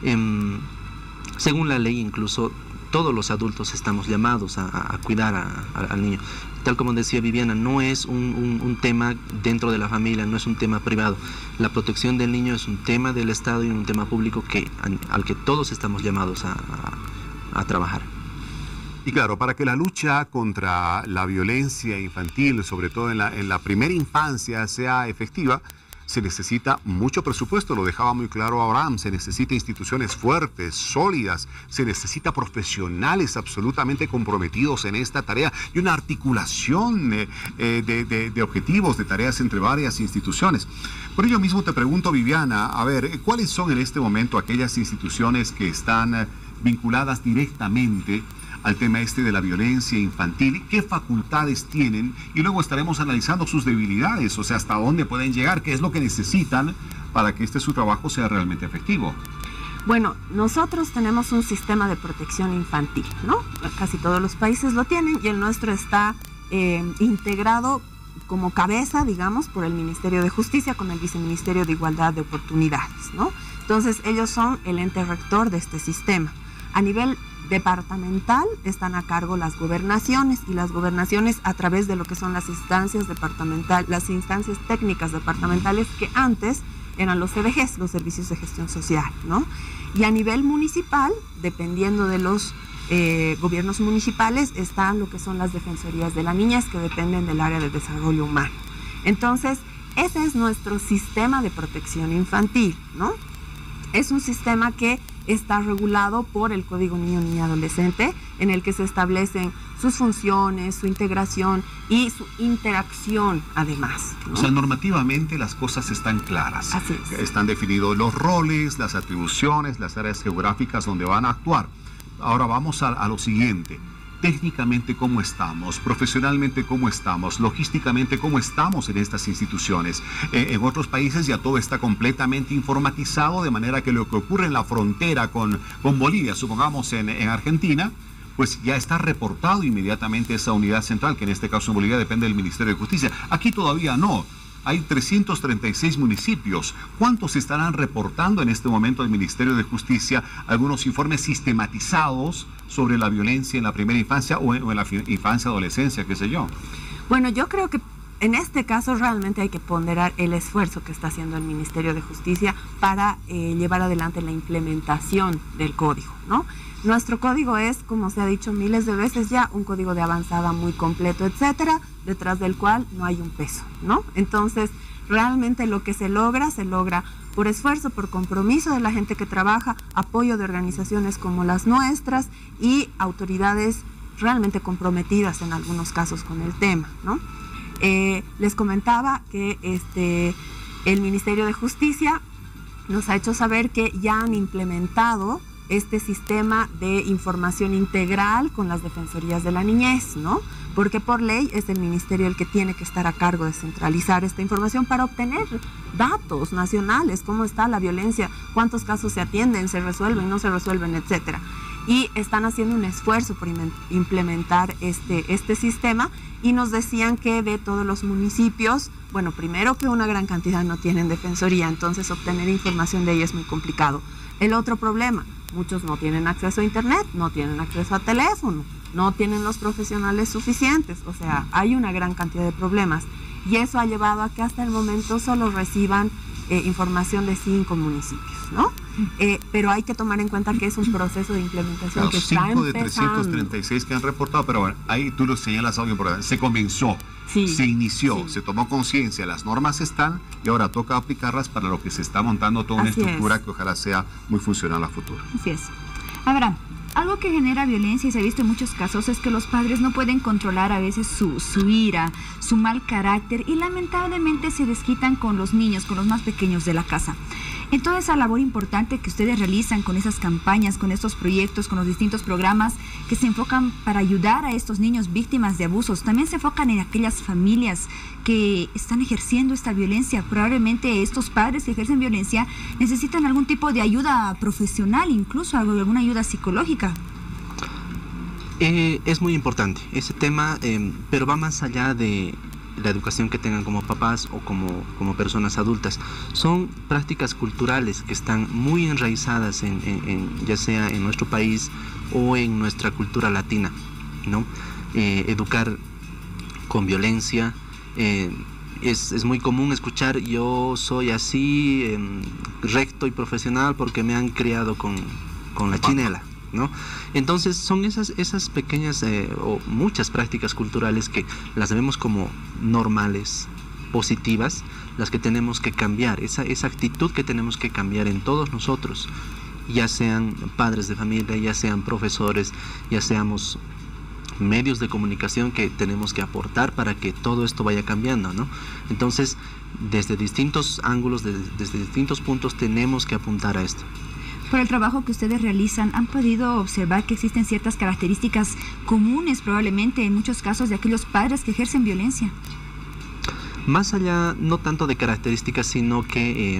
según la ley, incluso todos los adultos estamos llamados a cuidar al niño. Tal como decía Viviana, no es un tema dentro de la familia, no es un tema privado. La protección del niño es un tema del Estado y un tema público al que todos estamos llamados a trabajar. Y claro, para que la lucha contra la violencia infantil, sobre todo en la primera infancia, sea efectiva, se necesita mucho presupuesto, lo dejaba muy claro Abraham, se necesita instituciones fuertes, sólidas, se necesita profesionales absolutamente comprometidos en esta tarea y una articulación de objetivos, de tareas entre varias instituciones. Por ello mismo te pregunto, Viviana, a ver, ¿cuáles son en este momento aquellas instituciones que están vinculadas directamente al tema de la violencia infantil? ¿Qué facultades tienen? Y luego estaremos analizando sus debilidades, o sea, hasta dónde pueden llegar, qué es lo que necesitan para que su trabajo sea realmente efectivo. Bueno, nosotros tenemos un sistema de protección infantil, ¿no? Casi todos los países lo tienen y el nuestro está integrado como cabeza, digamos, por el Ministerio de Justicia con el Viceministerio de Igualdad de Oportunidades, ¿no? Entonces, ellos son el ente rector de este sistema. A nivel departamental están a cargo las gobernaciones, y las gobernaciones a través de lo que son las instancias departamentales, las instancias técnicas departamentales, que antes eran los CDGs, los servicios de gestión social, ¿no? Y a nivel municipal, dependiendo de los gobiernos municipales, están lo que son las defensorías de la niñez, que dependen del área de desarrollo humano. Entonces, ese es nuestro sistema de protección infantil, ¿no? Es un sistema que está regulado por el Código Niño, Niña, Adolescente, en el que se establecen sus funciones, su integración y su interacción además, ¿no? O sea, normativamente las cosas están claras. Así es. Están definidos los roles, las atribuciones, las áreas geográficas donde van a actuar. Ahora vamos a lo siguiente. Técnicamente, ¿cómo estamos? Profesionalmente, ¿cómo estamos? Logísticamente, ¿cómo estamos en estas instituciones? En otros países ya todo está completamente informatizado, de manera que lo que ocurre en la frontera con Bolivia, supongamos en Argentina, pues ya está reportado inmediatamente esa unidad central, que en este caso en Bolivia depende del Ministerio de Justicia. Aquí todavía no. Hay 336 municipios. ¿Cuántos estarán reportando en este momento al Ministerio de Justicia algunos informes sistematizados sobre la violencia en la primera infancia o en la infancia, adolescencia, qué sé yo? Bueno, yo creo que en este caso realmente hay que ponderar el esfuerzo que está haciendo el Ministerio de Justicia para llevar adelante la implementación del código, ¿no? Nuestro código es, como se ha dicho miles de veces ya, un código de avanzada muy completo, etcétera, detrás del cual no hay un peso, ¿no? Entonces, realmente lo que se logra por esfuerzo, por compromiso de la gente que trabaja, apoyo de organizaciones como las nuestras y autoridades realmente comprometidas en algunos casos con el tema, ¿no? Les comentaba que el Ministerio de Justicia nos ha hecho saber que ya han implementado este sistema de información integral con las defensorías de la niñez, ¿no? Porque por ley es el ministerio el que tiene que estar a cargo de centralizar esta información para obtener datos nacionales, cómo está la violencia, cuántos casos se atienden, se resuelven, no se resuelven, etcétera. Y están haciendo un esfuerzo por implementar este sistema, y nos decían que de todos los municipios, bueno, primero que una gran cantidad no tienen defensoría, entonces obtener información de ella es muy complicado. El otro problema, muchos no tienen acceso a internet, no tienen acceso a teléfono, no tienen los profesionales suficientes, o sea, hay una gran cantidad de problemas, y eso ha llevado a que hasta el momento solo reciban información de 5 municipios, ¿no? Pero hay que tomar en cuenta que es un proceso de implementación que está empezando. 5 de 336 que han reportado, pero bueno, ahí tú lo señalas algo importante. Se comenzó, sí, se inició, sí, se tomó conciencia, las normas están y ahora toca aplicarlas para lo que se está montando toda una estructura que ojalá sea muy funcional a futuro. Así es. Abraham, algo que genera violencia y se ha visto en muchos casos es que los padres no pueden controlar a veces su ira, su mal carácter, y lamentablemente se desquitan con los niños, con los más pequeños de la casa. En toda esa labor importante que ustedes realizan con esas campañas, con estos proyectos, con los distintos programas que se enfocan para ayudar a estos niños víctimas de abusos, también se enfocan en aquellas familias que están ejerciendo esta violencia. Probablemente estos padres que ejercen violencia necesitan algún tipo de ayuda profesional, incluso alguna ayuda psicológica. Es muy importante ese tema, pero va más allá de la educación que tengan como papás o como personas adultas. Son prácticas culturales que están muy enraizadas ya sea en nuestro país o en nuestra cultura latina, ¿no? Educar con violencia, es muy común escuchar: yo soy así, recto y profesional porque me han criado con la chinela, ¿no? Entonces son esas pequeñas o muchas prácticas culturales que las vemos como normales, positivas, las que tenemos que cambiar, esa actitud que tenemos que cambiar en todos nosotros, ya sean padres de familia, ya sean profesores, ya seamos medios de comunicación, que tenemos que aportar para que todo esto vaya cambiando, ¿no? Entonces, desde distintos ángulos, desde distintos puntos, tenemos que apuntar a esto. Por el trabajo que ustedes realizan, ¿han podido observar que existen ciertas características comunes probablemente en muchos casos de aquellos padres que ejercen violencia? Más allá, no tanto de características, sino que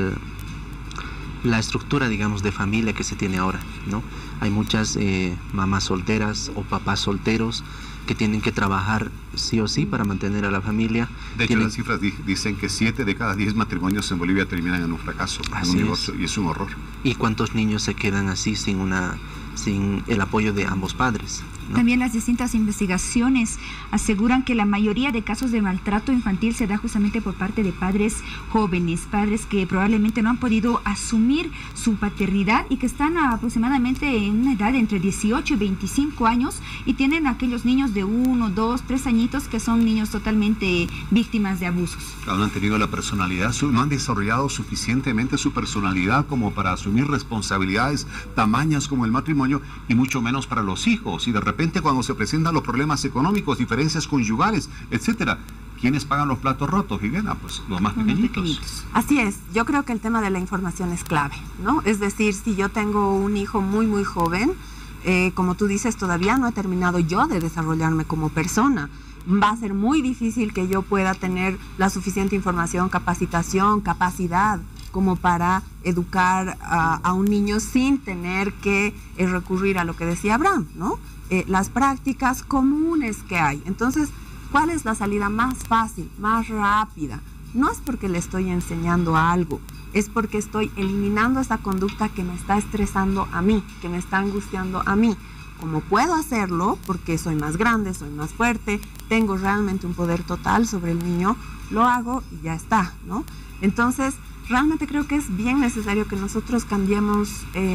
la estructura, digamos, de familia que se tiene ahora, ¿no? Hay muchas mamás solteras o papás solteros que tienen que trabajar sí o sí para mantener a la familia. De hecho, las cifras dicen que 7 de cada 10 matrimonios en Bolivia terminan en un fracaso, en un divorcio, y es un horror. ¿Y cuántos niños se quedan así sin el apoyo de ambos padres, ¿no? También las distintas investigaciones aseguran que la mayoría de casos de maltrato infantil se da justamente por parte de padres jóvenes, padres que probablemente no han podido asumir su paternidad y que están aproximadamente en una edad de entre 18 y 25 años y tienen aquellos niños de 1, 2, 3 añitos que son niños totalmente víctimas de abusos. No han tenido la personalidad, no han desarrollado suficientemente su personalidad como para asumir responsabilidades tamañas como el matrimonio, y mucho menos para los hijos. Y de repente, cuando se presentan los problemas económicos, diferencias conyugales, etcétera, ¿quiénes pagan los platos rotos, Viviana? Pues los más pequeñitos. Así es, yo creo que el tema de la información es clave, ¿no? Es decir, si yo tengo un hijo muy, muy joven, como tú dices, todavía no he terminado yo de desarrollarme como persona. Va a ser muy difícil que yo pueda tener la suficiente información, capacitación, capacidad como para educar a un niño sin tener que recurrir a lo que decía Abraham, ¿no? Las prácticas comunes que hay. Entonces, ¿cuál es la salida más fácil, más rápida? No es porque le estoy enseñando algo, es porque estoy eliminando esa conducta que me está estresando a mí, que me está angustiando a mí. Como puedo hacerlo, porque soy más grande, soy más fuerte, tengo realmente un poder total sobre el niño, lo hago y ya está, ¿no? Entonces, realmente creo que es bien necesario que nosotros cambiemos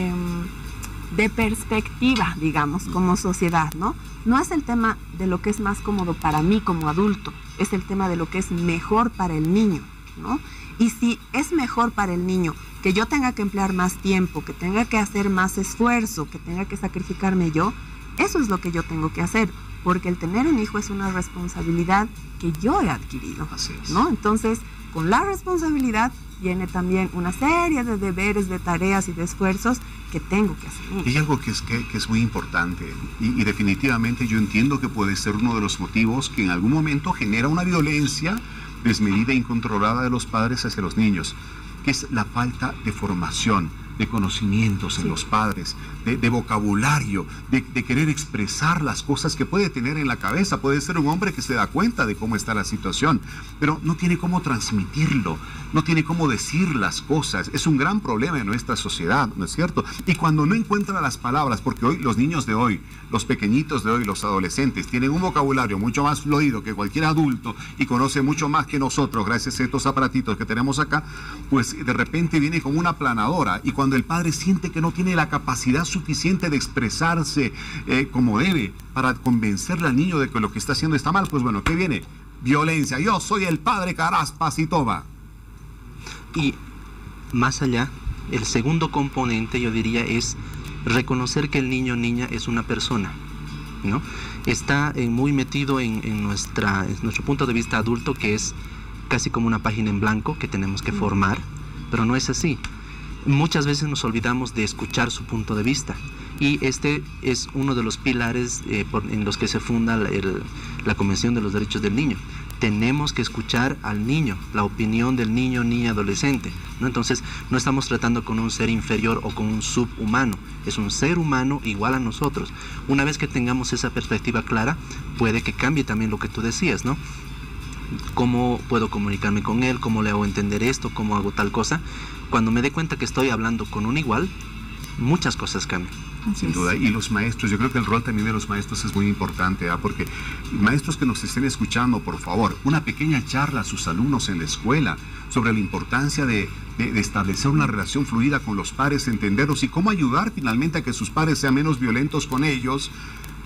de perspectiva, digamos, como sociedad, ¿no? No es el tema de lo que es más cómodo para mí como adulto, es el tema de lo que es mejor para el niño, ¿no? Y si es mejor para el niño que yo tenga que emplear más tiempo, que tenga que hacer más esfuerzo, que tenga que sacrificarme yo, eso es lo que yo tengo que hacer, porque el tener un hijo es una responsabilidad que yo he adquirido, ¿no? Entonces, con la responsabilidad viene también una serie de deberes, de tareas y de esfuerzos que tengo que hacer. Hay algo que es muy importante y definitivamente yo entiendo que puede ser uno de los motivos que en algún momento genera una violencia desmedida e incontrolada de los padres hacia los niños, que es la falta de formación, de conocimientos en los padres, de vocabulario, de querer expresar las cosas que puede tener en la cabeza. Puede ser un hombre que se da cuenta de cómo está la situación, pero no tiene cómo transmitirlo, no tiene cómo decir las cosas. Es un gran problema en nuestra sociedad, ¿no es cierto? Y cuando no encuentra las palabras, porque hoy los niños de hoy, los pequeñitos de hoy, los adolescentes, tienen un vocabulario mucho más fluido que cualquier adulto y conoce mucho más que nosotros gracias a estos aparatitos que tenemos acá, pues de repente viene como una aplanadora, y cuando el padre siente que no tiene la capacidad suficiente de expresarse como debe para convencerle al niño de que lo que está haciendo está mal, pues bueno, ¿qué viene? Violencia. Yo soy el padre Caraspas y toma. Y más allá, el segundo componente, yo diría, es reconocer que el niño o niña es una persona, ¿no? Está muy metido en nuestro punto de vista adulto, que es casi como una página en blanco que tenemos que formar, pero no es así. Muchas veces nos olvidamos de escuchar su punto de vista, y este es uno de los pilares en los que se funda la Convención de los Derechos del Niño. Tenemos que escuchar al niño, la opinión del niño, niña, adolescente, ¿no? Entonces, no estamos tratando con un ser inferior o con un subhumano, es un ser humano igual a nosotros. Una vez que tengamos esa perspectiva clara, puede que cambie también lo que tú decías, ¿no? ¿Cómo puedo comunicarme con él? ¿Cómo le hago entender esto? ¿Cómo hago tal cosa? Cuando me dé cuenta que estoy hablando con un igual, muchas cosas cambian. Sin duda. Y los maestros, yo creo que el rol también de los maestros es muy importante, porque maestros que nos estén escuchando, por favor, una pequeña charla a sus alumnos en la escuela sobre la importancia de establecer una relación fluida con los padres, entenderlos y cómo ayudar finalmente a que sus padres sean menos violentos con ellos.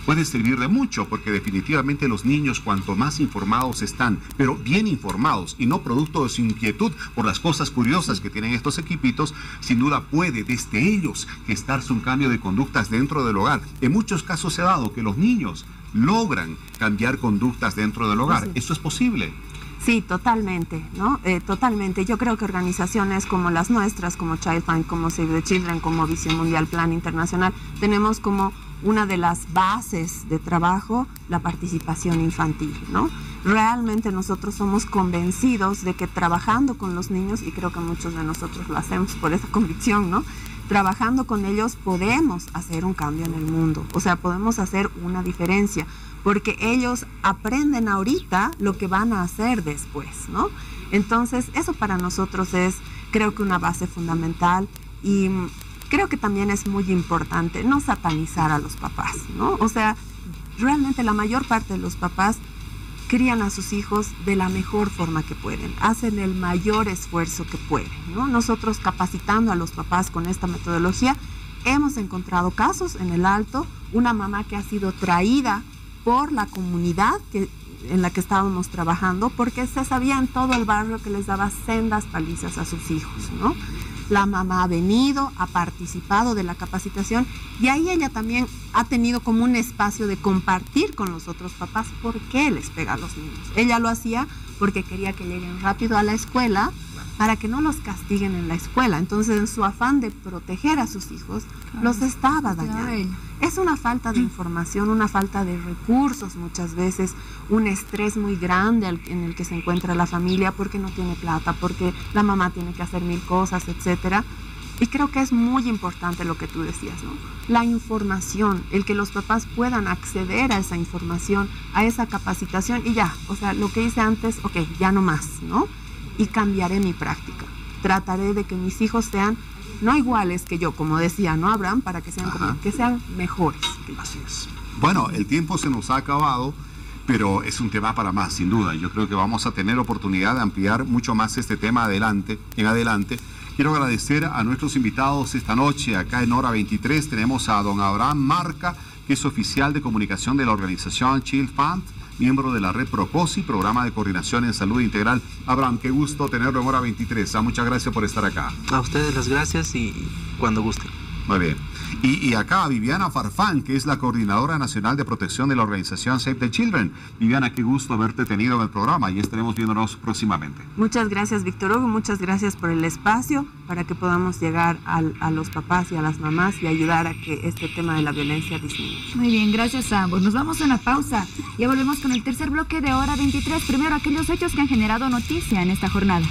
puede servir de mucho, porque definitivamente los niños, cuanto más informados están, pero bien informados y no producto de su inquietud por las cosas curiosas que tienen estos equipitos, sin duda puede desde ellos gestarse un cambio de conductas dentro del hogar. En muchos casos se ha dado que los niños logran cambiar conductas dentro del hogar. ¿Eso es posible? Sí, totalmente, ¿no? Totalmente. Yo creo que organizaciones como las nuestras, como Child Fund, como Save the Children, como Visión Mundial, Plan Internacional, tenemos como una de las bases de trabajo la participación infantil, ¿no? Realmente nosotros somos convencidos de que trabajando con los niños, y creo que muchos de nosotros lo hacemos por esa convicción, ¿no? Trabajando con ellos podemos hacer un cambio en el mundo, o sea, podemos hacer una diferencia, porque ellos aprenden ahorita lo que van a hacer después, ¿no? Entonces, eso para nosotros es, creo que una base fundamental, y creo que también es muy importante no satanizar a los papás, ¿no? O sea, realmente la mayor parte de los papás crían a sus hijos de la mejor forma que pueden, hacen el mayor esfuerzo que pueden, ¿no? Nosotros capacitando a los papás con esta metodología, hemos encontrado casos en el Alto, una mamá que ha sido traída por la comunidad en la que estábamos trabajando, porque se sabía en todo el barrio que les daba sendas palizas a sus hijos, ¿no? La mamá ha venido, ha participado de la capacitación, y ahí ella también ha tenido como un espacio de compartir con los otros papás por qué les pega a los niños. Ella lo hacía porque quería que lleguen rápido a la escuela, para que no los castiguen en la escuela. Entonces, en su afán de proteger a sus hijos, los estaba dañando. Es una falta de información, una falta de recursos muchas veces, un estrés muy grande en el que se encuentra la familia porque no tiene plata, porque la mamá tiene que hacer 1000 cosas, etcétera. Y creo que es muy importante lo que tú decías, ¿no? La información, el que los papás puedan acceder a esa información, a esa capacitación, y ya, o sea, lo que hice antes, ok, ya no más, ¿no? Y cambiaré mi práctica. Trataré de que mis hijos sean no iguales que yo, como decía, ¿no, Abraham? Para que sean como, que sean mejores. Así es. Bueno, el tiempo se nos ha acabado, pero es un tema para más, sin duda. Yo creo que vamos a tener oportunidad de ampliar mucho más este tema en adelante. Quiero agradecer a nuestros invitados esta noche. Acá en Hora 23 tenemos a don Abraham Marca, que es oficial de comunicación de la organización Child Fund, miembro de la red PROCOSI, Programa de Coordinación en Salud Integral. Abraham, qué gusto tenerlo en Hora 23. Muchas gracias por estar acá. A ustedes las gracias y cuando gusten. Muy bien. Y acá Viviana Farfán, que es la Coordinadora Nacional de Protección de la organización Save the Children. Viviana, qué gusto haberte tenido en el programa y estaremos viéndonos próximamente. Muchas gracias, Víctor Hugo. Muchas gracias por el espacio para que podamos llegar a los papás y a las mamás y ayudar a que este tema de la violencia disminuya. Muy bien, gracias a ambos. Nos vamos a una pausa. Ya volvemos con el tercer bloque de Hora 23. Primero, aquellos hechos que han generado noticia en esta jornada.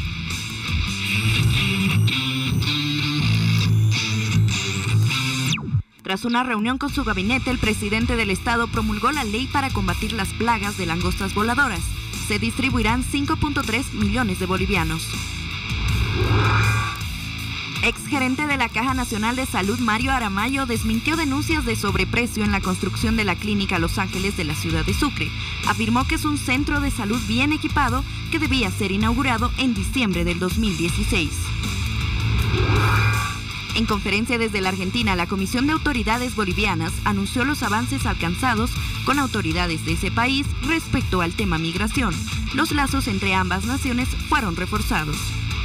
Tras una reunión con su gabinete, el presidente del estado promulgó la ley para combatir las plagas de langostas voladoras. Se distribuirán 5.3 millones de bolivianos. Exgerente de la Caja Nacional de Salud, Mario Aramayo, desmintió denuncias de sobreprecio en la construcción de la Clínica Los Ángeles de la ciudad de Sucre. Afirmó que es un centro de salud bien equipado que debía ser inaugurado en diciembre del 2016. En conferencia desde la Argentina, la Comisión de Autoridades Bolivianas anunció los avances alcanzados con autoridades de ese país respecto al tema migración. Los lazos entre ambas naciones fueron reforzados.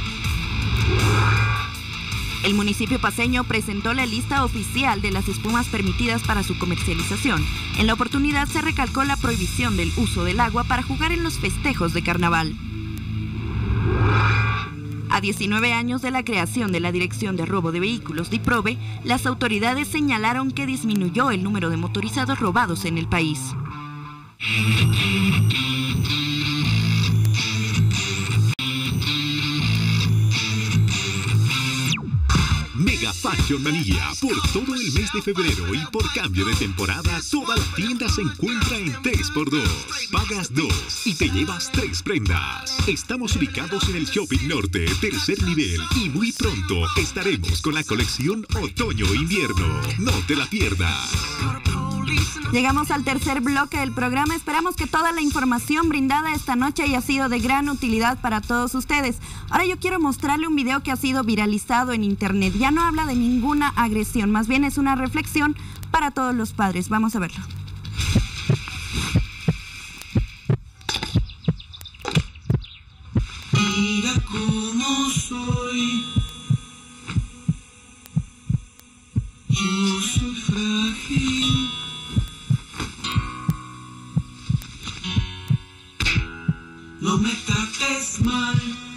El municipio paceño presentó la lista oficial de las espumas permitidas para su comercialización. En la oportunidad se recalcó la prohibición del uso del agua para jugar en los festejos de carnaval. A 19 años de la creación de la Dirección de Robo de Vehículos DIPROVE, las autoridades señalaron que disminuyó el número de motorizados robados en el país. Mega Fashion Manía. Por todo el mes de febrero y por cambio de temporada, toda la tienda se encuentra en 3x2. Pagas 2 y te llevas 3 prendas. Estamos ubicados en el Shopping Norte, tercer nivel, y muy pronto estaremos con la colección Otoño-Invierno. No te la pierdas. Llegamos al tercer bloque del programa. Esperamos que toda la información brindada esta noche haya sido de gran utilidad para todos ustedes. Ahora yo quiero mostrarle un video que ha sido viralizado en internet. Ya no habla de ninguna agresión, más bien es una reflexión para todos los padres. Vamos a verlo. no me trates mal,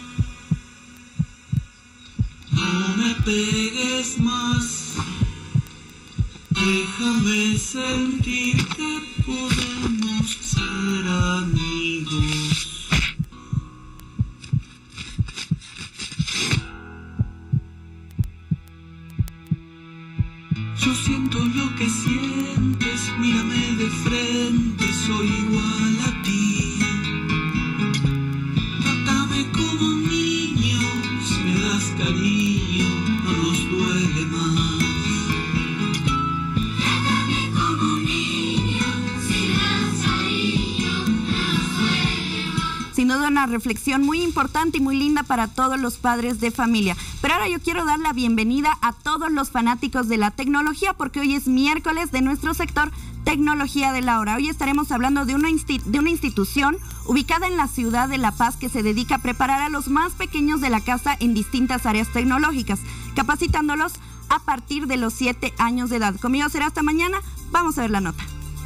no me pegues más, déjame sentir que podemos ser amigos. Yo siento lo que sientes, mírame de frente, soy igual a ti. Trátame como un niño, si me das cariño, no nos duele más. Trátame como un niño, si me das cariño, no nos duele más. Sin duda una reflexión muy importante y muy linda para todos los padres de familia. Pero ahora yo quiero dar la bienvenida a todos los fanáticos de la tecnología, porque hoy es miércoles de nuestro sector Tecnología de la Hora. Hoy estaremos hablando de una institución ubicada en la ciudad de La Paz que se dedica a preparar a los más pequeños de la casa en distintas áreas tecnológicas, capacitándolos a partir de los 7 años de edad. Conmigo será hasta mañana. Vamos a ver la nota.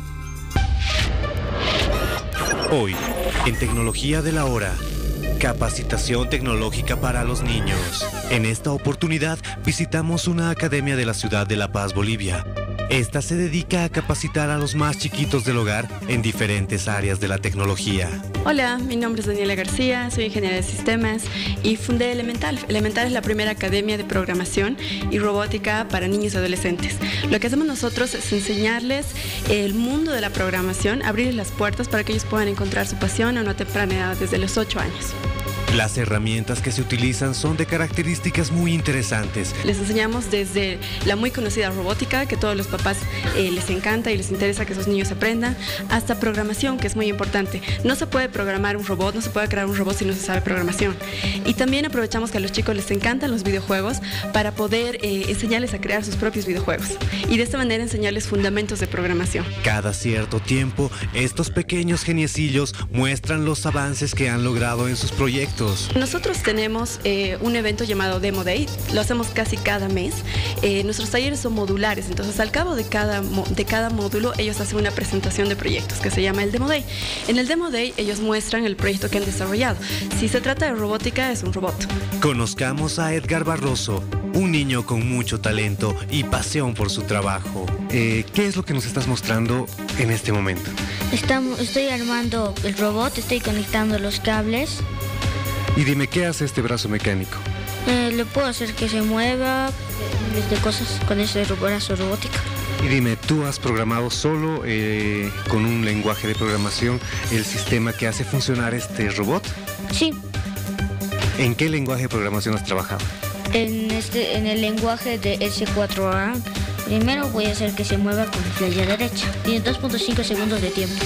Hoy, en Tecnología de la Hora, capacitación tecnológica para los niños. En esta oportunidad visitamos una academia de la ciudad de La Paz, Bolivia. Esta se dedica a capacitar a los más chiquitos del hogar en diferentes áreas de la tecnología. Hola, mi nombre es Daniela García, soy ingeniera de sistemas y fundé Elemental. Elemental es la primera academia de programación y robótica para niños y adolescentes. Lo que hacemos nosotros es enseñarles el mundo de la programación, abrirles las puertas para que ellos puedan encontrar su pasión a una temprana edad, desde los 8 años. Las herramientas que se utilizan son de características muy interesantes. Les enseñamos desde la muy conocida robótica, que a todos los papás les encanta y les interesa que esos niños aprendan, hasta programación, que es muy importante. No se puede programar un robot, no se puede crear un robot si no se sabe programación. Y también aprovechamos que a los chicos les encantan los videojuegos para poder enseñarles a crear sus propios videojuegos. Y de esta manera enseñarles fundamentos de programación. Cada cierto tiempo, estos pequeños geniecillos muestran los avances que han logrado en sus proyectos. Nosotros tenemos un evento llamado Demo Day, lo hacemos casi cada mes. Nuestros talleres son modulares, entonces al cabo de cada módulo ellos hacen una presentación de proyectos que se llama el Demo Day. En el Demo Day ellos muestran el proyecto que han desarrollado. Si se trata de robótica, es un robot. Conozcamos a Edgar Barroso, un niño con mucho talento y pasión por su trabajo. ¿Qué es lo que nos estás mostrando en este momento? Estoy armando el robot, estoy conectando los cables. Y dime, ¿qué hace este brazo mecánico? Le puedo hacer que se mueva, miles de cosas con ese brazo robótico. Y dime, ¿tú has programado solo con un lenguaje de programación el sistema que hace funcionar este robot? Sí. ¿En qué lenguaje de programación has trabajado? En el lenguaje de S4A. Primero voy a hacer que se mueva con flecha derecha. Tiene 2.5 segundos de tiempo.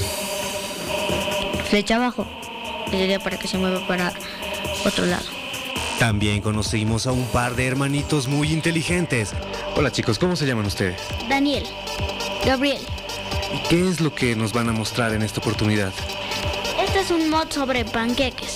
Flecha abajo. Sería para que se mueva para otro lado. También conocimos a un par de hermanitos muy inteligentes. Hola chicos, ¿cómo se llaman ustedes? Daniel, Gabriel. ¿Y qué es lo que nos van a mostrar en esta oportunidad? Este es un mod sobre panqueques.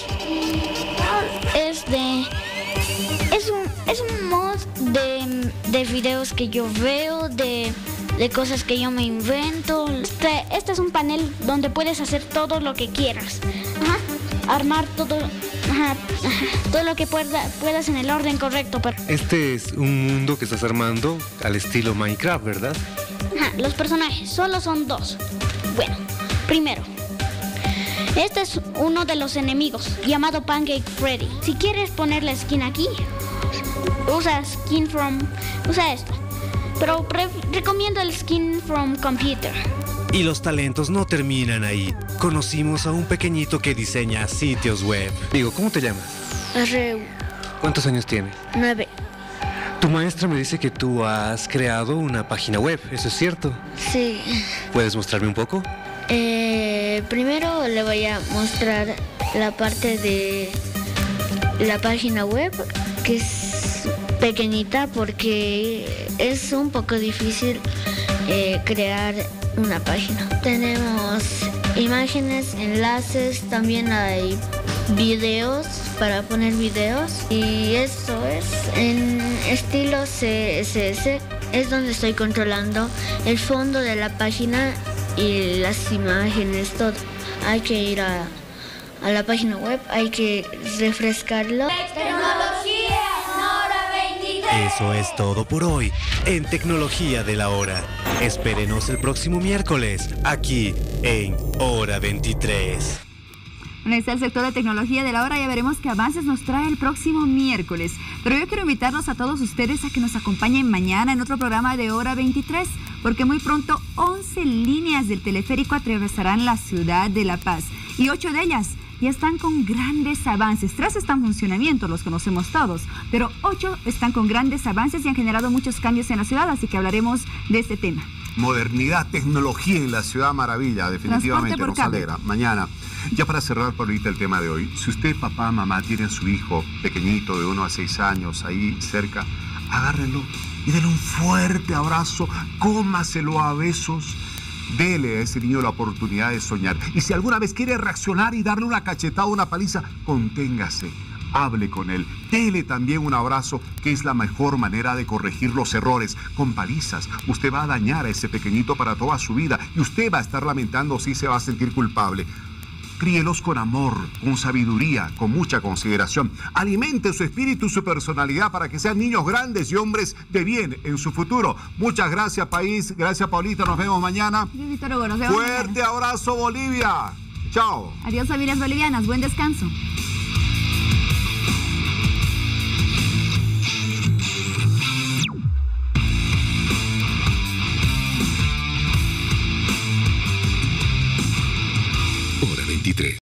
Es un mod de videos que yo veo, de cosas que yo me invento. Este es un panel donde puedes hacer todo lo que quieras. Armar todo, todo lo que puedas en el orden correcto. Este es un mundo que estás armando al estilo Minecraft, ¿verdad? Los personajes solo son 2. Bueno, primero, este es uno de los enemigos, llamado Pancake Freddy. Si quieres poner la skin aquí, usa esta. Pero recomiendo el skin from computer. Y los talentos no terminan ahí. Conocimos a un pequeñito que diseña sitios web. Digo, ¿cómo te llamas? Arreu. ¿Cuántos años tiene? 9. Tu maestra me dice que tú has creado una página web, ¿eso es cierto? Sí. ¿Puedes mostrarme un poco? Primero le voy a mostrar la parte de la página web, que es pequeñita porque es un poco difícil crear una página. Tenemos imágenes, enlaces, también hay videos para poner videos, y esto es en estilo CSS. Es donde estoy controlando el fondo de la página y las imágenes, todo. Hay que ir a a la página web, hay que refrescarlo. Tecnología en Hora 23. Eso es todo por hoy en Tecnología de la Hora. Espérenos el próximo miércoles, aquí en Hora 23. Bueno, está el sector de tecnología de la hora. Ya veremos qué avances nos trae el próximo miércoles. Pero yo quiero invitarlos a todos ustedes a que nos acompañen mañana en otro programa de Hora 23, porque muy pronto 11 líneas del teleférico atravesarán la ciudad de La Paz. Y 8 de ellas ya están con grandes avances. 3 están en funcionamiento, los conocemos todos, pero 8 están con grandes avances y han generado muchos cambios en la ciudad, así que hablaremos de este tema. Modernidad, tecnología en la ciudad maravilla, definitivamente nos alegra. Mañana, ya para cerrar por ahorita el tema de hoy, si usted, papá, mamá, tiene a su hijo pequeñito de 1 a 6 años ahí cerca, agárrenlo y denle un fuerte abrazo, cómaselo a besos. Dele a ese niño la oportunidad de soñar. Y si alguna vez quiere reaccionar y darle una cachetada o una paliza, conténgase. Hable con él. Dele también un abrazo, que es la mejor manera de corregir los errores. Con palizas, usted va a dañar a ese pequeñito para toda su vida y usted va a estar lamentando si se va a sentir culpable. Críelos con amor, con sabiduría, con mucha consideración. Alimente su espíritu y su personalidad para que sean niños grandes y hombres de bien en su futuro. Muchas gracias, país. Gracias, Paulita. Nos vemos mañana. Sí, Víctor Hugo, nos vemos Fuerte mañana. abrazo, Bolivia. Chao. Adiós, familias bolivianas. Buen descanso. Hora 23.